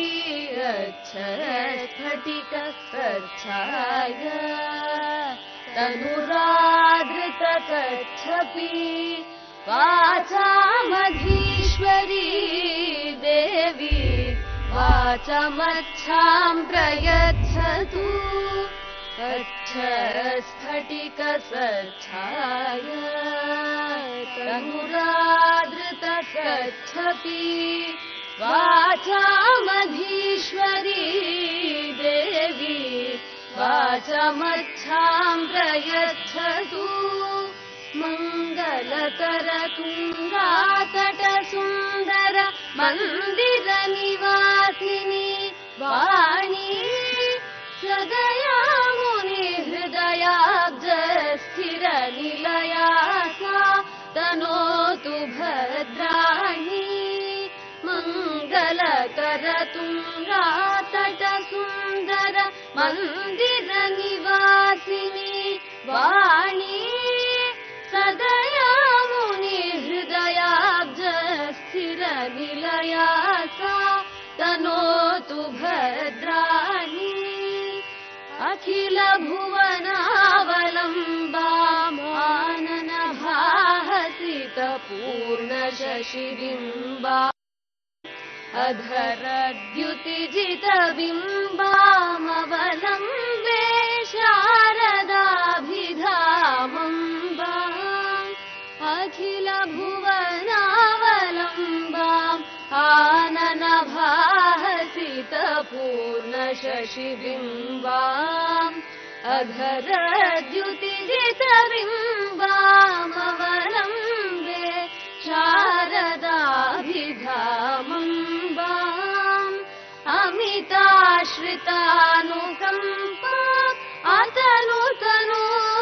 F: स्फटिकसच्छाय तनुरादृतकच्छपि वाचामधीश्वरी देवी वाचमच्छां प्रयच्छतु स्फटिकसच्छाय तनुरादृतकच्छपि वाचामधीश्वरी देवी वाचमच्छां प्रयच्छतु मङ्गलकरतुङ्गातटसुन्दर मन्दिरनिवासिनी वाणी सदया मुनि हृदयाब्जस्थिरनिलया सा तनोतु भद्राणि मङ्गलकरतुङ्गातटसुन्दर मन्दिरनिवासिनी वाणी सदया मुनि हृदयाब्जस्थिरनिलया सा तनोतु भद्राणि अखिल भुवनावलम्बामाननभासित पूर्ण शशिबिम्बा अधरद्युतिजितबिम्बामवलम्बे शारदाभिधामम्बा अखिल भुवनावलम्बाम् आननभासित पूर्ण शशिबिम्बाम् अधरद्युतिजितबिम्बामवलम्बे शारदाभिधामम्बाम् अमिताश्रितानुकम्पा अतनुतनु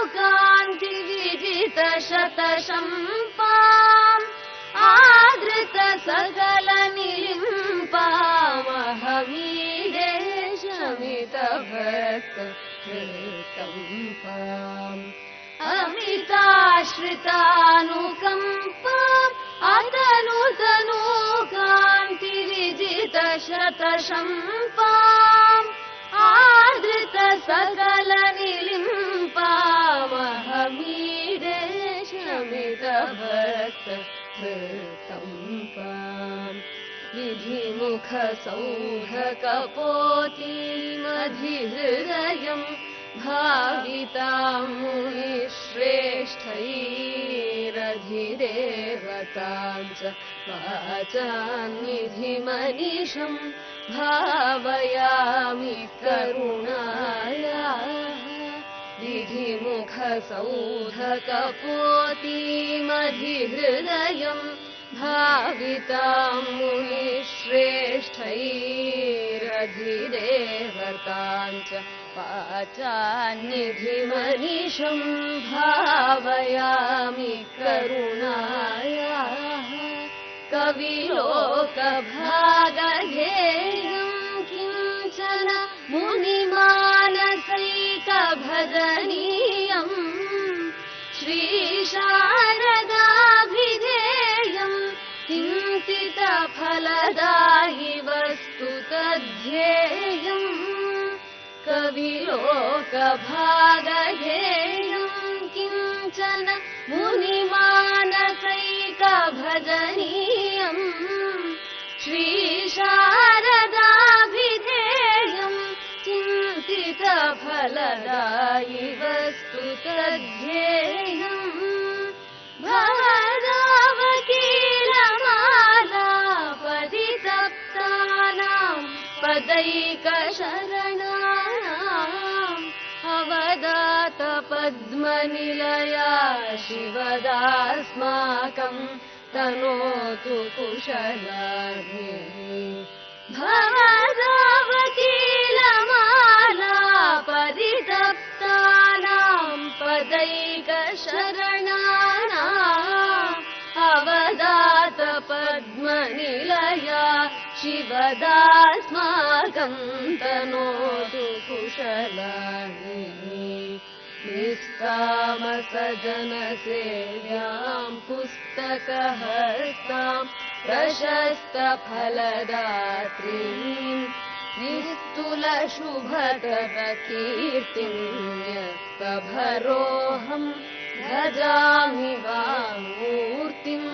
F: कान्तिविजितशतशम्पाम् आदृत सकल निलिम्पामहमीरे शमित भक्त हृतम्पाम् अमिताश्रितानुकम्पा अतनुतनु कान्तिविजितशतशम्पाम् आदृत सकल निलिम्पामहमीरे शमित भक्त हृतम्पाम् विधिमुख सौघ कपोतीमधिहृदयम् भाविताम् मुनिश्रेष्ठैरनुग्रहैः धिरेवतां च वाचान्निधिमनिशम् भावयामि करुणायाः विधिमुखसौधकपोतीमधिहृदयम् भावितां मुनिश्रेष्ठैरधिदेवतां च वाचान्निधिमनिशम् भावयामि करुणायाः कविलोकभागधेयम् किञ्चन मुनिमानसैकभजनीयम् श्रीशारदाभिधेयम् चिन्तितफलदायि वस्तु तद्धेयम् कविलोकभागधेयम् किञ्चन मुनिमानसैकभजनीयम् श्रीशारदाभिधेयम् चिन्तितफलदायि वस्तु तद्धेयम् भवदावकीलमालापतितप्तानाम् पदैकशरणानाम् अवदात पद्मनिलया शिवदास्माकम् तनोतु कुशलानि भवदावकीलमालापतितप्तानाम् पदैकशरणानाम् अवदात पद्मनिलया शिवदास्माकम् तनोतु कुशलानि निष्कामसजनसेव्याम् पुस्तकहस्ताम् प्रशस्तफलदात्रीम् निस्तुलशुभकरकीर्तिम् न्यस्तभरोऽहम् भजामि वाङ्मूर्तिम्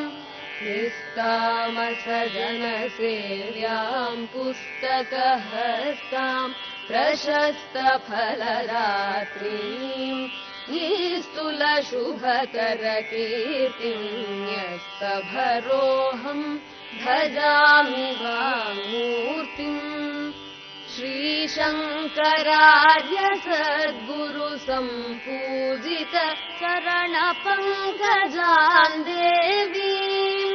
F: निष्कामसजनसेव्याम् पुस्तकहस्ताम् प्रशस्तफलदात्रीम् निस्तुलशुभकरकीर्तिम् न्यस्तभरोऽहम् भजामि वाङ्मूर्तिम् श्रीशङ्करार्य सद्गुरु सम्पूजित चरणपङ्कजान् देवीम्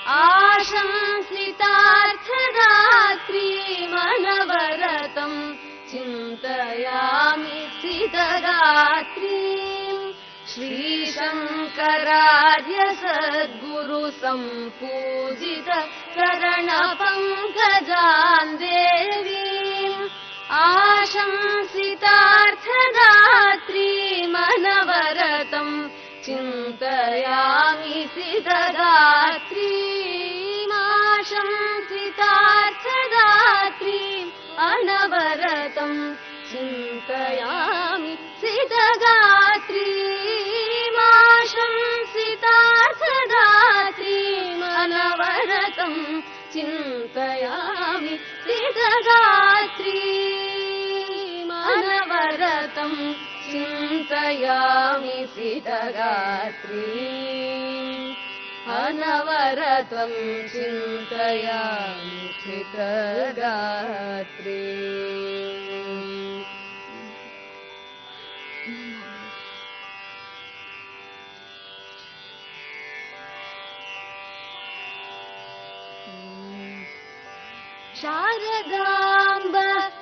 F: आशंसितार्थदात्रीमनवरतम् चिन्तयामि स्थितगात्रीम् श्रीशङ्करार्य सद्गुरु सम्पूजित चरणपङ्कजान् देवीम् आशंसितार्थदात्रीमनवरतम् चिन्तयामि सिद्धगात्रीमाशंसितार्थदात्रीम् अनवरतम् चिन्तयामि सिद्धगात्रीमाशंसितार्थदात्रीम् अनवरतम् चिन्तयामि सिद्धगात्रीम् अनवरतम् चिन्तयामि सिद्धगात्रीम् अनवरतम् चिन्तयामि सिद्धगात्रीम् शारदाम्ब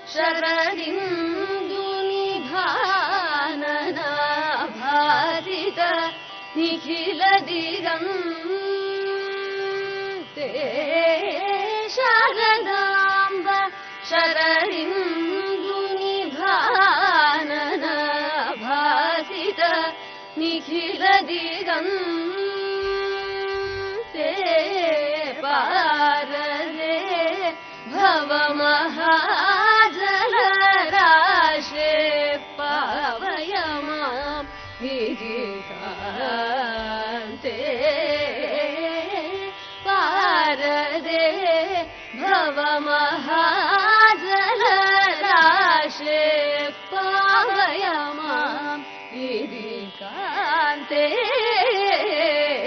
F: शरदिन्दुनिभानना भासित निखिलदिगन्ते शारदाम्ब शरदिन्दुनिभानना भासित निखिलदिगन्ते पारदे भवमहाजलराशे पावय माम् विदितान्ते पारदे भवमहाजलराशे पावय माम् विदितान्ते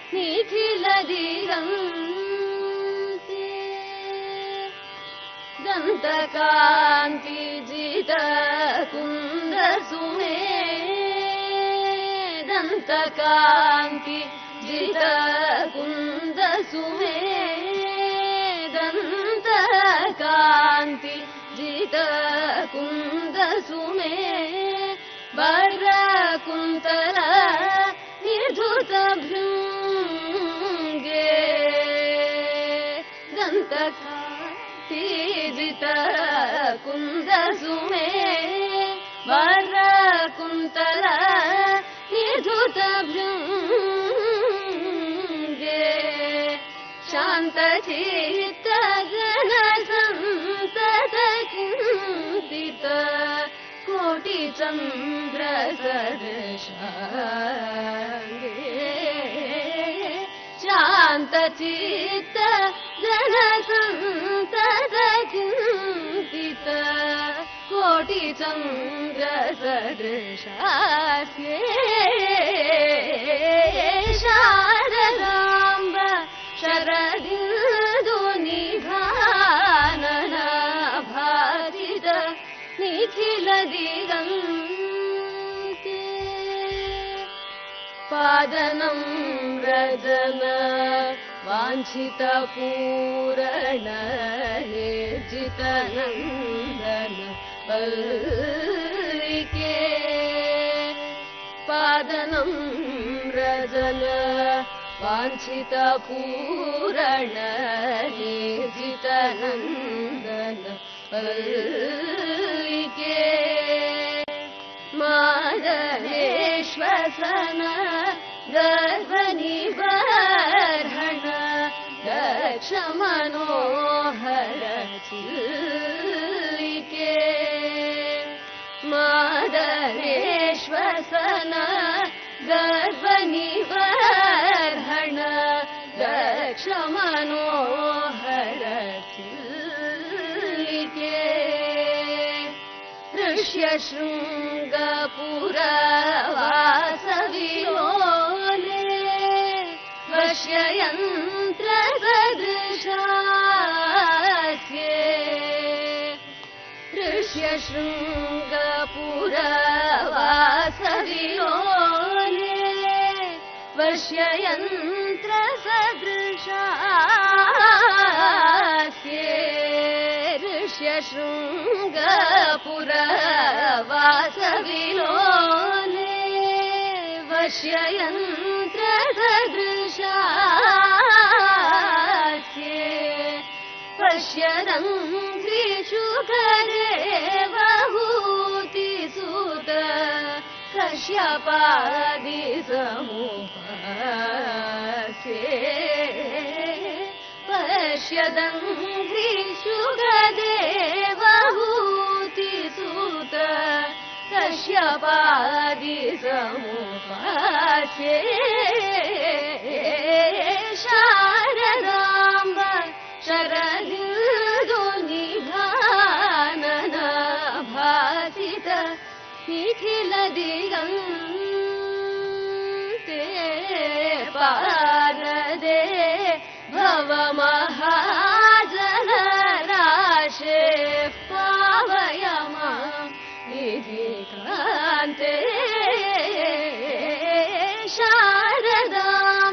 F: निखिलदिगन्ते दन्तकान्तिजितकुन्दसुमे दन्तकान्ति जितकुन्दसुमे दन्तकान्ति जितकुन्दसुमे वरकुन्तल निर्धुतभृङ्गे दन्तकान्ति जितकुन्दसुमे वरकुन्तल निर्धुतभृङ्गे शान्तचित्त जनसन्ततचिन्तित कोटिचन्द्रसदृशाङ्गे शान्तचित्त जनसन्ततचिन्तित कोटिचन्द्रसदृशास्ये शारदाम्ब शरदिन्दुनिधानना भासित निखिलदिगन्ते पादनं व्रजन वाञ्छितपूरण निर्जितनन्दन पल्लिके पादनं व्रजन वाञ्छितपूरण निर्जितनन्दन पल्लिके मादलेश्वसन गर्भनिबर्हण दक्षमनोहर चिल्लिके मादलेश्वसन गर्भनिबर्हण दक्षमनोहर चिल्लिके ऋष्यशृङ्गपुरवासविलोले वश्ययन्त्रसदृशास्ये ऋष्यशृङ्गपुरवासविलोले वश्ययन्त्रसदृशास्ये ऋष्यशृङ्गपुरवासविलोले वश्ययन्त्रसदृशास्ये पश्यदङ्घ्रिशुखदेवहूतिसुत कश्यपादिसमुपास्ये पश्यदङ्घ्रिशुखदेवहूतिसुत कश्यपादिसमुपास्ये शारदाम्ब शरदिन्दुनिधानना भासित निखिलदिगन्ते पारदे भवमहाजनराशे पावय मां निधिकान्ते Sharada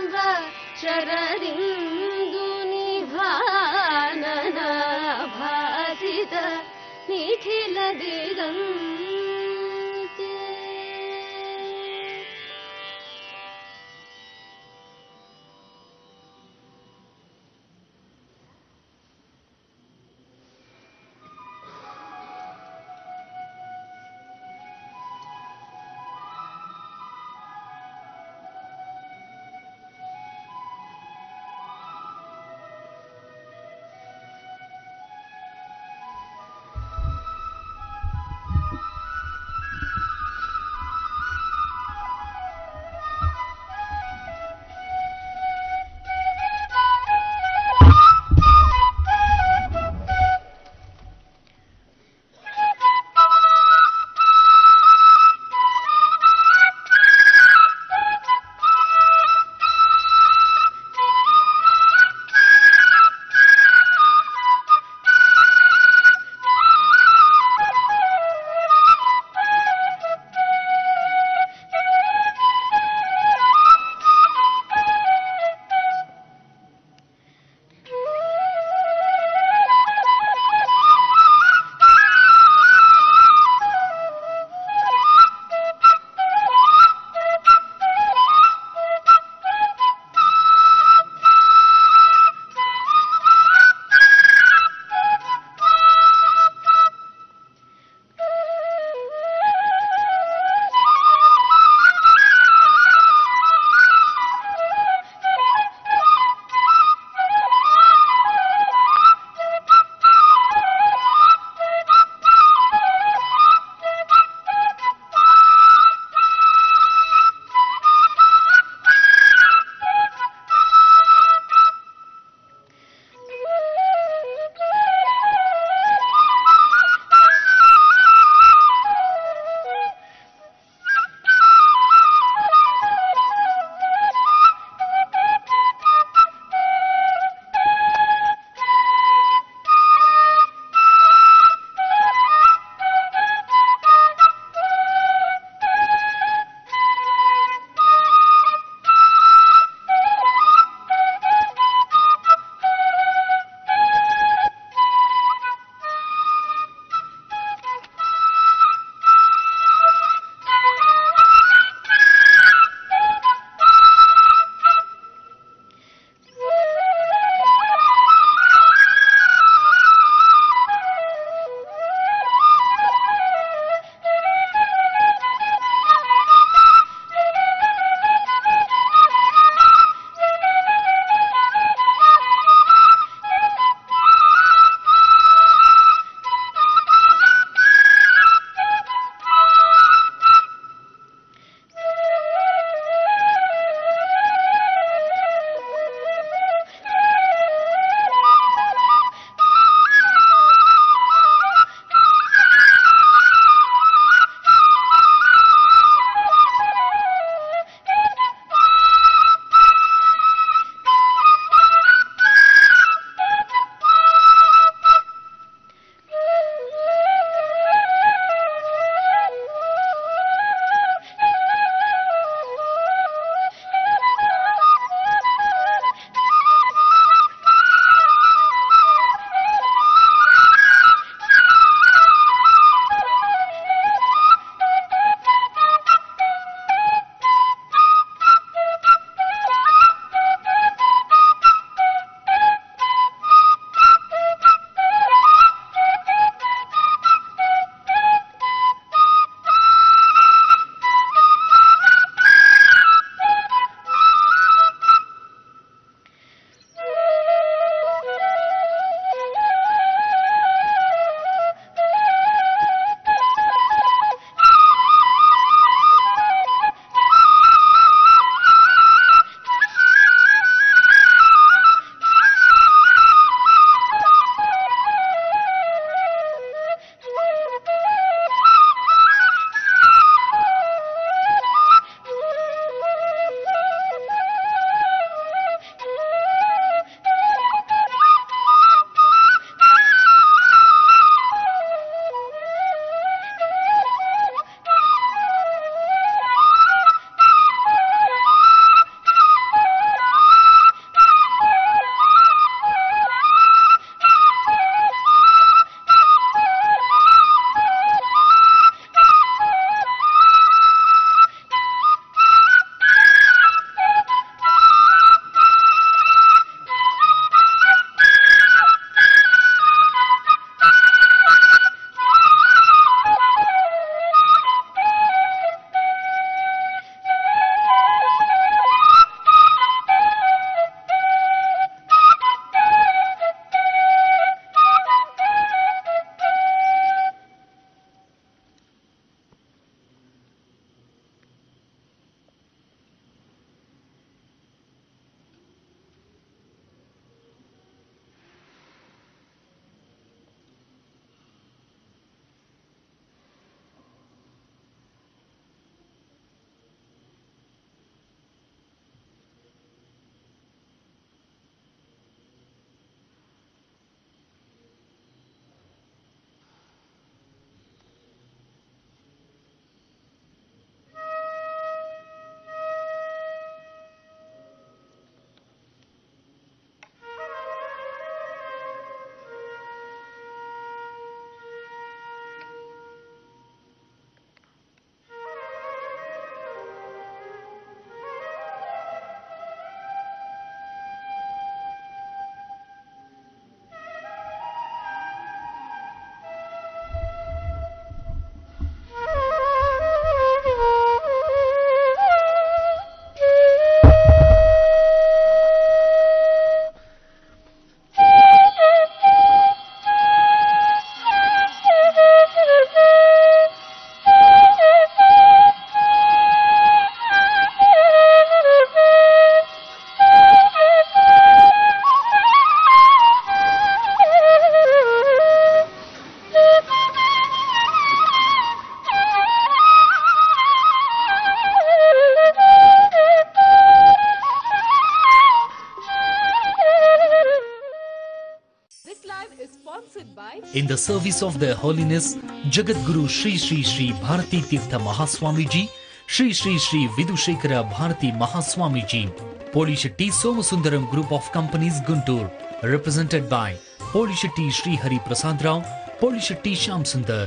B: Sponsored by
A: In the service of their holiness, Jagat Guru Sri Sri Sri Bharati Tirtha Mahaswamiji, Sri Sri Sri Vidushekara Bharati Mahaswamiji, Polishetty Somasundaram Group of Companies, Guntur, represented by Polishetty Sri Hari Prasad Rao, Polishetty Shyam Sundar.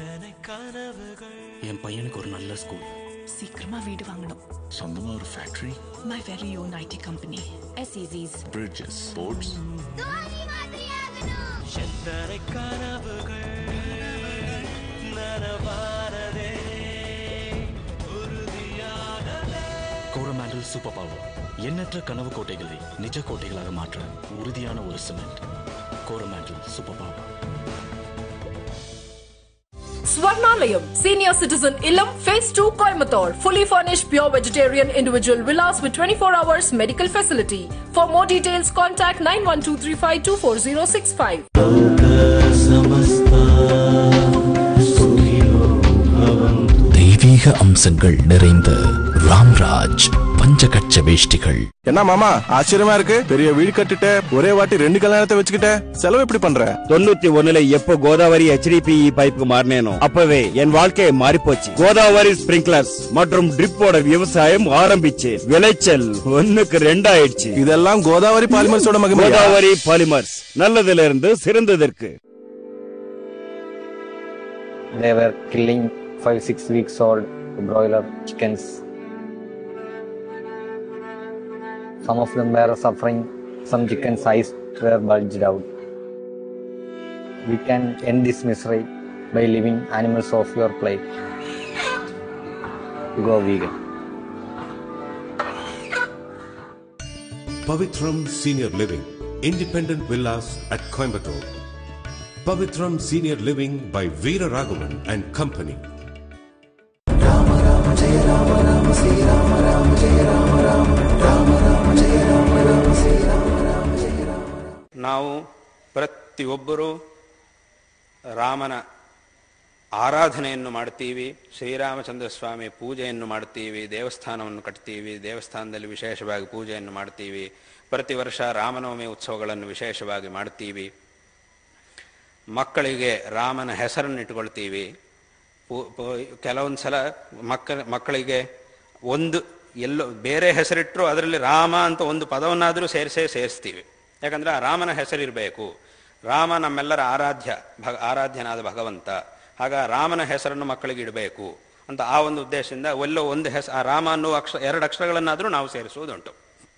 G: என் பையனுக்கு ஒரு நல்ல ஸ்கூல்,
H: சீக்கிரமா வீடு வாங்கணும்,
G: சொந்தமா ஒரு factory,
H: my very own I T company, S E Zs,
G: bridges, boats. Coromandel Super Power எண்ணற்ற கனவு கோட்டைகளை நிஜ கோட்டைகளாக மாற்ற உறுதியான ஒரு cement. Coromandel Super Power.
I: Swarnalayam Senior Citizen Illam Phase two Coimbatore, fully furnished pure vegetarian individual villas with twenty-four hours medical facility. For more details contact nine one two three five two four zero six five.
J: தெய்வீக அம்சங்கள் நிறைந்த ராம்ராஜ் பஞ்சகட்ச வேஷ்டிகள்.
K: என்ன மாமா ஆச்சரியமா இருக்கு, பெரிய வீடு கட்டிட்ட, ஒரே வாட்டி ரெண்டு கல்யாணத்தை வச்சுக்கிட்ட, செலவு எப்படி பண்ற?
L: தொண்ணூத்தி ஒண்ணுல எப்போ Godavari H D P E பைப்புக்கு மாறினேனோ அப்பவே என் வாழ்க்கையை மாறி போச்சு. கோதாவரி ஸ்பிரிங்க்லர்ஸ் மற்றும் ட்ரிப்போட விவசாயம் ஆரம்பிச்சு விளைச்சல் ஒண்ணுக்கு ரெண்டாயிடுச்சு.
K: இதெல்லாம் கோதாவரி பாலிமர்ஸோட மகிமை.
L: கோதாவரி பாலிமர்ஸ், நல்லதுல இருந்து சிறந்ததற்கு.
M: They were killing five six weeks old broiler chickens. Some of them were suffering. Some chickens' eyes were bulged out. We can end this misery by leaving animals off your plate. Go vegan.
N: Pavitram Senior Living, Independent Villas at Coimbatore. Pavitram Senior Living by Veera Raghavan and Company. Rama Rama Jaya Rama Rama Sri Rama Rama Jaya Rama Rama Rama Rama Jaya Rama Rama Sri Rama Rama Jaya Rama.
O: ನಾವು ಪ್ರತಿಯೊಬ್ಬರೂ ರಾಮನ ಆರಾಧನೆಯನ್ನು ಮಾಡ್ತೀವಿ, ಶ್ರೀರಾಮಚಂದ್ರ ಸ್ವಾಮಿ ಪೂಜೆಯನ್ನು ಮಾಡ್ತೀವಿ, ದೇವಸ್ಥಾನವನ್ನು ಕಟ್ತೀವಿ, ದೇವಸ್ಥಾನದಲ್ಲಿ ವಿಶೇಷವಾಗಿ ಪೂಜೆಯನ್ನು ಮಾಡ್ತೀವಿ, ಪ್ರತಿ ವರ್ಷ ರಾಮನವಮಿ ಉತ್ಸವಗಳನ್ನು ವಿಶೇಷವಾಗಿ ಮಾಡ್ತೀವಿ, ಮಕ್ಕಳಿಗೆ ರಾಮನ ಹೆಸರನ್ನು ಇಟ್ಕೊಳ್ತೀವಿ. ಕೆಲವೊಂದು ಸಲ ಮಕ್ಕ ಮಕ್ಕಳಿಗೆ ಒಂದು ಎಲ್ಲೋ ಬೇರೆ ಹೆಸರಿಟ್ಟರು ಅದರಲ್ಲಿ ರಾಮ ಅಂತ ಒಂದು ಪದವನ್ನಾದರೂ ಸೇರಿಸೇ ಸೇರಿಸ್ತೀವಿ. ಯಾಕಂದರೆ ಆ ರಾಮನ ಹೆಸರಿರಬೇಕು. ರಾಮ ನಮ್ಮೆಲ್ಲರ ಆರಾಧ್ಯ ಭಗ ಆರಾಧ್ಯನಾದ ಭಗವಂತ. ಆಗ ರಾಮನ ಹೆಸರನ್ನು ಮಕ್ಕಳಿಗೆ ಇಡಬೇಕು ಅಂತ ಆ ಒಂದು ಉದ್ದೇಶದಿಂದ ಎಲ್ಲೋ ಒಂದು ಹೆಸ ಆ ರಾಮ ಅನ್ನೋ ಅಕ್ಷ ಎರಡು ಅಕ್ಷರಗಳನ್ನಾದರೂ ನಾವು ಸೇರಿಸುವುದುಂಟು.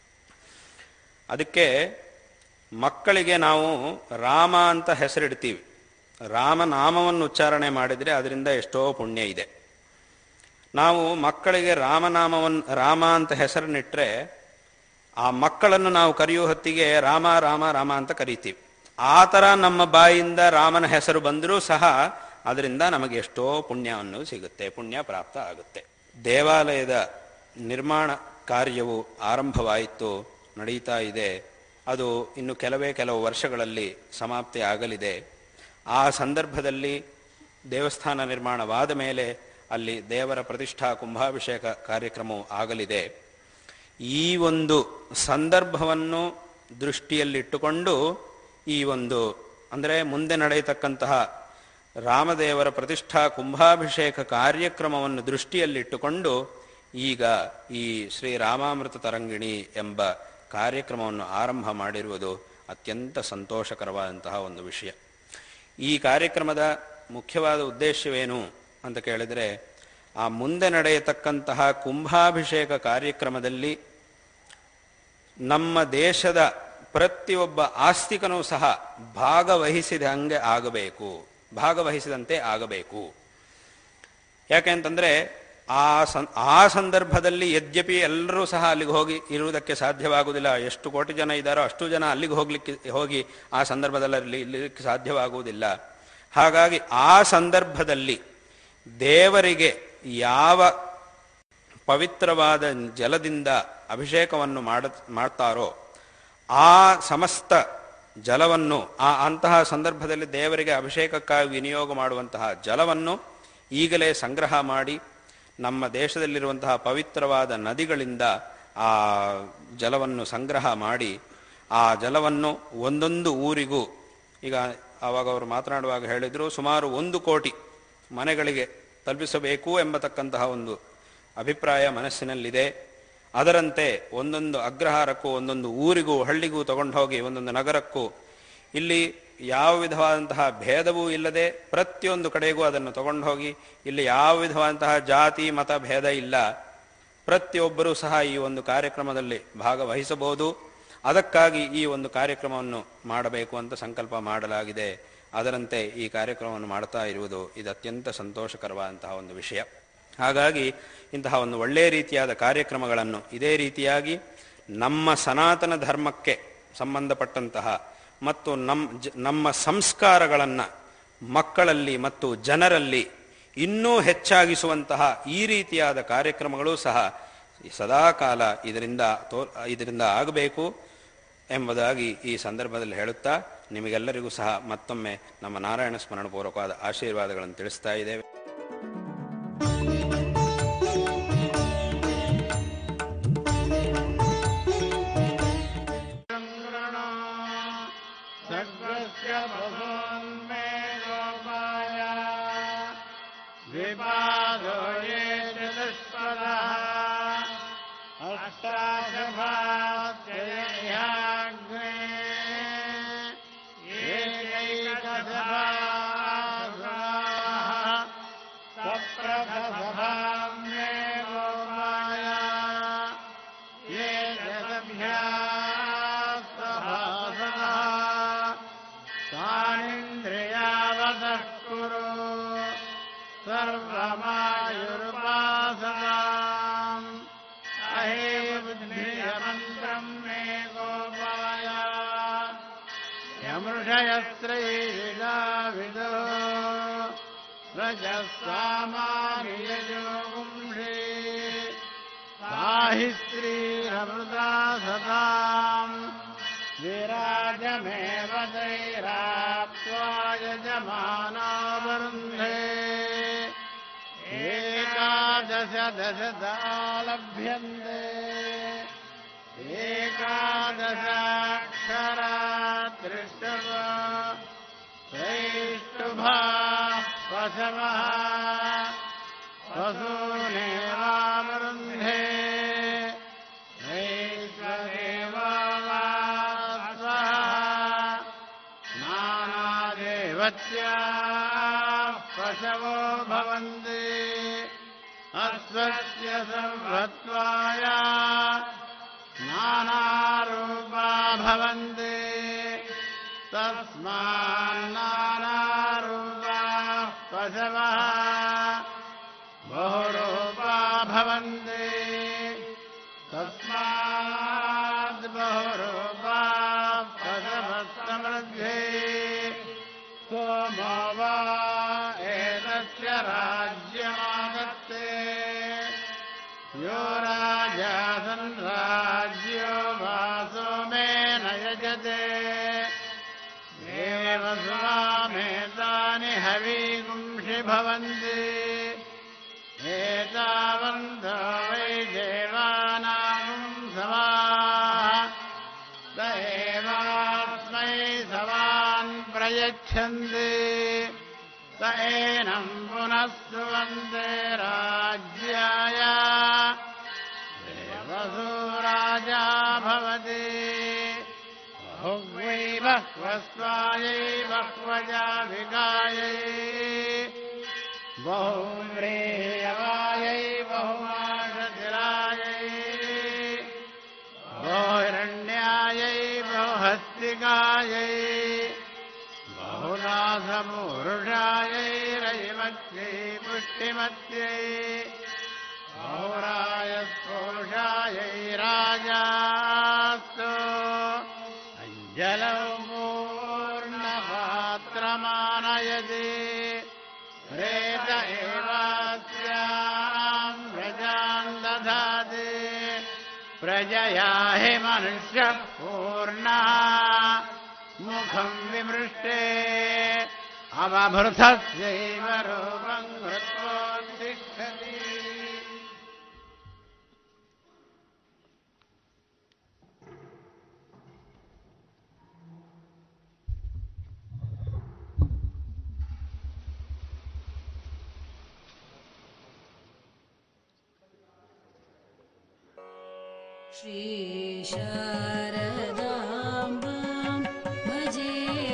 O: ಅದಕ್ಕೆ ಮಕ್ಕಳಿಗೆ ನಾವು ರಾಮ ಅಂತ ಹೆಸರಿಡ್ತೀವಿ. ರಾಮನಾಮವನ್ನು ಉಚ್ಚಾರಣೆ ಮಾಡಿದರೆ ಅದರಿಂದ ಎಷ್ಟೋ ಪುಣ್ಯ ಇದೆ. ನಾವು ಮಕ್ಕಳಿಗೆ ರಾಮನಾಮವನ್ನು ರಾಮ ಅಂತ ಹೆಸರನ್ನಿಟ್ಟರೆ ಆ ಮಕ್ಕಳನ್ನು ನಾವು ಕರೆಯುವ ಹೊತ್ತಿಗೆ ರಾಮ ರಾಮ ರಾಮ ಅಂತ ಕರಿತೀವಿ. ಆ ಥರ ನಮ್ಮ ಬಾಯಿಂದ ರಾಮನ ಹೆಸರು ಬಂದರೂ ಸಹ ಅದರಿಂದ ನಮಗೆ ಎಷ್ಟೋ ಪುಣ್ಯವನ್ನು ಸಿಗುತ್ತೆ, ಪುಣ್ಯ ಪ್ರಾಪ್ತ ಆಗುತ್ತೆ. ದೇವಾಲಯದ ನಿರ್ಮಾಣ ಕಾರ್ಯವು ಆರಂಭವಾಯಿತು, ನಡೀತಾ ಇದೆ. ಅದು ಇನ್ನು ಕೆಲವೇ ಕೆಲವು ವರ್ಷಗಳಲ್ಲಿ ಸಮಾಪ್ತಿ ಆಗಲಿದೆ. ಆ ಸಂದರ್ಭದಲ್ಲಿ ದೇವಸ್ಥಾನ ನಿರ್ಮಾಣವಾದ ಮೇಲೆ ಅಲ್ಲಿ ದೇವರ ಪ್ರತಿಷ್ಠಾ ಕುಂಭಾಭಿಷೇಕ ಕಾರ್ಯಕ್ರಮವು ಆಗಲಿದೆ. ಈ ಒಂದು ಸಂದರ್ಭವನ್ನು ದೃಷ್ಟಿಯಲ್ಲಿಟ್ಟುಕೊಂಡು ಈ ಒಂದು ಅಂದರೆ ಮುಂದೆ ನಡೆಯತಕ್ಕಂತಹ ರಾಮದೇವರ ಪ್ರತಿಷ್ಠಾ ಕುಂಭಾಭಿಷೇಕ ಕಾರ್ಯಕ್ರಮವನ್ನು ದೃಷ್ಟಿಯಲ್ಲಿಟ್ಟುಕೊಂಡು ಈಗ ಈ ಶ್ರೀರಾಮಾಮೃತ ತರಂಗಿಣಿ ಎಂಬ ಕಾರ್ಯಕ್ರಮವನ್ನು ಆರಂಭ ಮಾಡಿರುವುದು ಅತ್ಯಂತ ಸಂತೋಷಕರವಾದಂತಹ ಒಂದು ವಿಷಯ. ಈ ಕಾರ್ಯಕ್ರಮದ ಮುಖ್ಯವಾದ ಉದ್ದೇಶವೇನು ಅಂತ ಕೇಳಿದರೆ, ಆ ಮುಂದೆ ನಡೆಯತಕ್ಕಂತಹ ಕುಂಭಾಭಿಷೇಕ ಕಾರ್ಯಕ್ರಮದಲ್ಲಿ ನಮ್ಮ ದೇಶದ ಪ್ರತಿಯೊಬ್ಬ ಆಸ್ತಿಕನೂ ಸಹ ಭಾಗವಹಿಸಿದಂಗೆ ಆಗಬೇಕು, ಭಾಗವಹಿಸಿದಂತೆ ಆಗಬೇಕು. ಯಾಕೆಂತಂದರೆ ಆ ಸಂ ಆ ಸಂದರ್ಭದಲ್ಲಿ ಯದ್ಯಪಿ ಎಲ್ಲರೂ ಸಹ ಅಲ್ಲಿಗೆ ಹೋಗಿ ಇರುವುದಕ್ಕೆ ಸಾಧ್ಯವಾಗುವುದಿಲ್ಲ. ಎಷ್ಟು ಕೋಟಿ ಜನ ಇದ್ದಾರೋ ಅಷ್ಟು ಜನ ಅಲ್ಲಿಗೆ ಹೋಗ್ಲಿಕ್ಕೆ ಹೋಗಿ ಆ ಸಂದರ್ಭದಲ್ಲಿ ಇರಲಿಕ್ಕೆ ಸಾಧ್ಯವಾಗುವುದಿಲ್ಲ. ಹಾಗಾಗಿ ಆ ಸಂದರ್ಭದಲ್ಲಿ ದೇವರಿಗೆ ಯಾವ ಪವಿತ್ರವಾದ ಜಲದಿಂದ ಅಭಿಷೇಕವನ್ನು ಮಾಡ ಮಾಡ್ತಾರೋ ಆ ಸಮಸ್ತ ಜಲವನ್ನು ಆ ಅಂತಹ ಸಂದರ್ಭದಲ್ಲಿ ದೇವರಿಗೆ ಅಭಿಷೇಕಕ್ಕಾಗಿ ವಿನಿಯೋಗ ಮಾಡುವಂತಹ ಜಲವನ್ನು ಈಗಲೇ ಸಂಗ್ರಹ ಮಾಡಿ ನಮ್ಮ ದೇಶದಲ್ಲಿರುವಂತಹ ಪವಿತ್ರವಾದ ನದಿಗಳಿಂದ ಆ ಜಲವನ್ನು ಸಂಗ್ರಹ ಮಾಡಿ ಆ ಜಲವನ್ನು ಒಂದೊಂದು ಊರಿಗೂ, ಈಗ ಆವಾಗ ಅವರು ಮಾತನಾಡುವಾಗ ಹೇಳಿದರು, ಸುಮಾರು ಒಂದು ಕೋಟಿ ಮನೆಗಳಿಗೆ ತಲುಪಿಸಬೇಕು ಎಂಬತಕ್ಕಂತಹ ಒಂದು ಅಭಿಪ್ರಾಯ ಮನಸ್ಸಿನಲ್ಲಿದೆ. ಅದರಂತೆ ಒಂದೊಂದು ಅಗ್ರಹಾರಕ್ಕೂ, ಒಂದೊಂದು ಊರಿಗೂ, ಹಳ್ಳಿಗೂ ತಗೊಂಡು ಹೋಗಿ, ಒಂದೊಂದು ನಗರಕ್ಕೂ ಇಲ್ಲಿ ಯಾವ ವಿಧವಾದಂತಹ ಭೇದವೂ ಇಲ್ಲದೆ ಪ್ರತಿಯೊಂದು ಕಡೆಗೂ ಅದನ್ನು ತಗೊಂಡು ಹೋಗಿ, ಇಲ್ಲಿ ಯಾವ ವಿಧವಾದಂತಹ ಜಾತಿ ಮತ ಭೇದ ಇಲ್ಲ, ಪ್ರತಿಯೊಬ್ಬರೂ ಸಹ ಈ ಒಂದು ಕಾರ್ಯಕ್ರಮದಲ್ಲಿ ಭಾಗವಹಿಸಬಹುದು. ಅದಕ್ಕಾಗಿ ಈ ಒಂದು ಕಾರ್ಯಕ್ರಮವನ್ನು ಮಾಡಬೇಕು ಅಂತ ಸಂಕಲ್ಪ ಮಾಡಲಾಗಿದೆ. ಅದರಂತೆ ಈ ಕಾರ್ಯಕ್ರಮವನ್ನು ಮಾಡ್ತಾ ಇರುವುದು ಇದು ಅತ್ಯಂತ ಸಂತೋಷಕರವಾದಂತಹ ಒಂದು ವಿಷಯ. ಹಾಗಾಗಿ ಇಂತಹ ಒಂದು ಒಳ್ಳೆಯ ರೀತಿಯಾದ ಕಾರ್ಯಕ್ರಮಗಳನ್ನು ಇದೇ ರೀತಿಯಾಗಿ ನಮ್ಮ ಸನಾತನ ಧರ್ಮಕ್ಕೆ ಸಂಬಂಧಪಟ್ಟಂತಹ ಮತ್ತು ನಮ್ಮ ನಮ್ಮ ಸಂಸ್ಕಾರಗಳನ್ನು ಮಕ್ಕಳಲ್ಲಿ ಮತ್ತು ಜನರಲ್ಲಿ ಇನ್ನೂ ಹೆಚ್ಚಾಗಿಸುವಂತಹ ಈ ರೀತಿಯಾದ ಕಾರ್ಯಕ್ರಮಗಳು ಸಹ ಸದಾಕಾಲ ಇದರಿಂದ ತೋ ಇದರಿಂದ ಆಗಬೇಕು ಎಂಬುದಾಗಿ ಈ ಸಂದರ್ಭದಲ್ಲಿ ಹೇಳುತ್ತಾ ನಿಮಗೆಲ್ಲರಿಗೂ ಸಹ ಮತ್ತೊಮ್ಮೆ ನಮ್ಮ ನಾರಾಯಣ ಸ್ಮರಣಪೂರ್ವಕವಾದ ಆಶೀರ್ವಾದಗಳನ್ನು ತಿಳಿಸ್ತಾ ಇದ್ದೇವೆ.
C: विराजमेव दैराप्त्वाय जमानावरुन्धे एकादश दशदालभ्यन्ते एकादशाक्षरादृष्टव त्रैष्टुभा पशवः वसूनेवावरुन्धे पशवो भवन्ति अश्वस्य सर्वत्वाय नानारूपा भवन्ति तस्मान्नानारूपा पशवः बहुरूपा भवन्ति तस्माद् बहुरूपा पशवः समृद्धे सोमो वा एतस्य राज्यमागत्ते यो राजा संराज्यो वा सोमेन यजते देवस्वामेतानि हवीगुंषि भवन्ति एतावन्तो वै देवानां समाः स एवास्मै सवान् प्रयच्छन्ति स एनं पुनः सुवन्दे राज्याय देवसो राजा भवति बहुवै बह्वस्वायै बह्वजाभिगायै बहुव्रीयवायै बहुमाशतिरायै बहुहिरण्यायै बहुहस्तिकायै बहुनाथमूर्षायै रयिमत्यै पुष्टिमत्यै बहुरायस्पोषायै राजास्तु अञ्जलौ पूर्णपात्रमानयति प्रेत एवास्यां व्रजान् दधाति प्रजया हि मनुष्यः पूर्णः मुखं विमृष्टे अवभृतस्यैव रूपं कृत्वोत्तिष्ठति
P: श्री शारदाम्बां भजे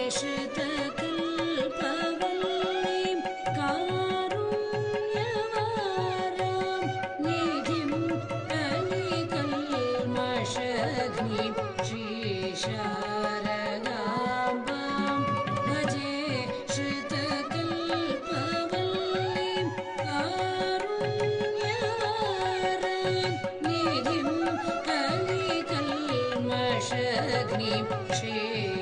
P: श्रुतकल्पवल्लीं कारुण्यवारां निधिं कलिकल्मषघ्नीं श्री शारदाम्बां भजे श्रुतकल्पवल्लीं कारुण्यवारां निधिं कलिकल्मषघ्नीं श्री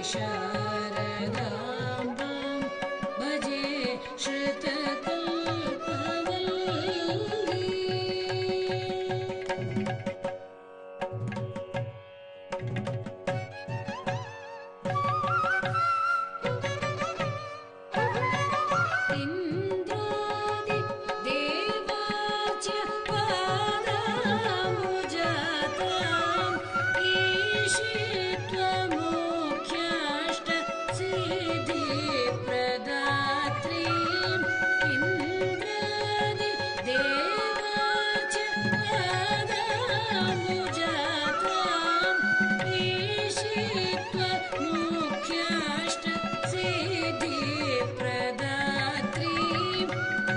P: शारदाम्बां भजे इन्द्रादि देवाच पादाम्बुजताम् ईशित्वमुख्याष्ट सिद्धिप्रदात्रीम् इन्द्रादि देवाच पादाम्बुजताम् ईशित्वमुख्याष्ट सिद्धिप्रदात्रीम्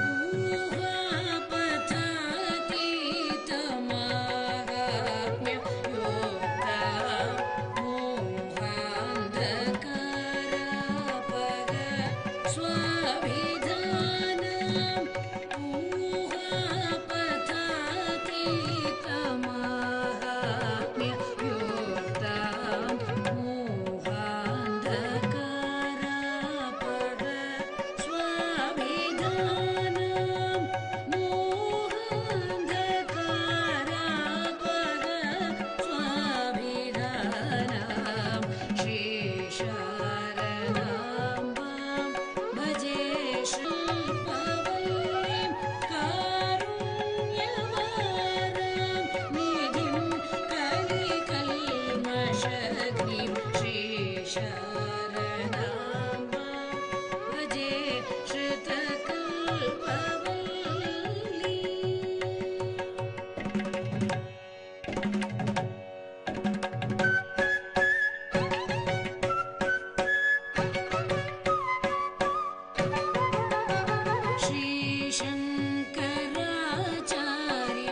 P: श्रीशङ्कराचार्य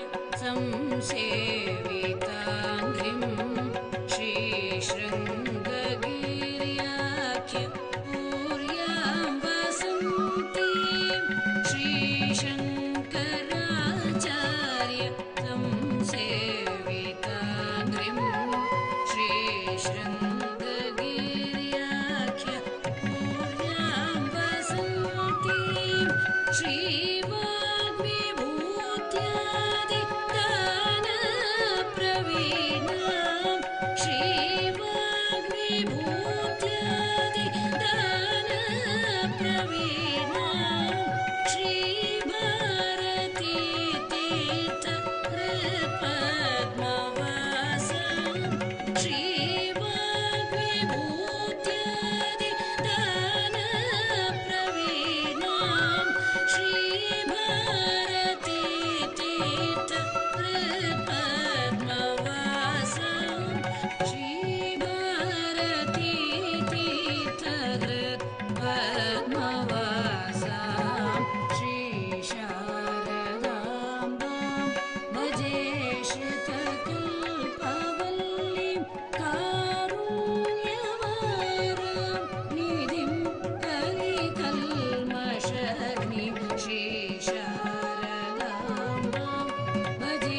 P: संसेविताङ्घ्रिं श्रीशृङ्गगिर्याख्य पूर्यां वसन्तीं श्रीशङ्कराचार्य संसेविताङ्घ्रिं श्रीशृङ्गगिर्याख्य पूर्यां वसन्तीं श्रीवाग्विभूत्यादि दानप्रवीणां श्रीवाग्विभूत्यादि दानप्रवीणां श्रीभारती तीर्थकृत्पद्मवासां श्रीवाग्विभूत्यादि दानप्रवीणां श्रीभारती तीर्थकृत्पद्मवासां श्रीभारती तीर्थकृत्पद्मवासां श्रीशारदाम्बां भजे श्रुतकल्पवल्लीं कारुण्यवारां निधिं कलिकल्मषघ्नीं श्रीशारदाम्बां भजे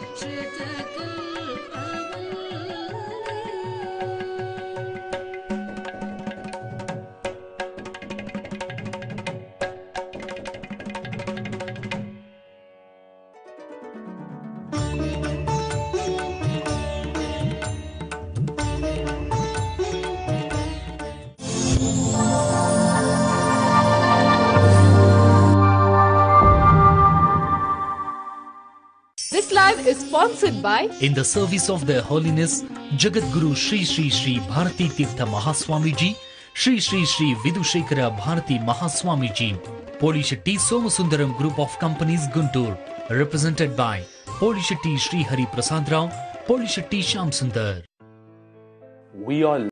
I: This live is sponsored by
A: In the service of Their Holiness Jagat Guru Shri Shri Shri Bharati Tirtha Mahaswamiji, Shri Shri Shri Vidushekara Bharati Mahaswamiji, Polishetty Somasundaram Group of Companies Guntur, represented by Polishetty Shri Hari Prasad Rao, Polishetty Shyam Sundar.
Q: We all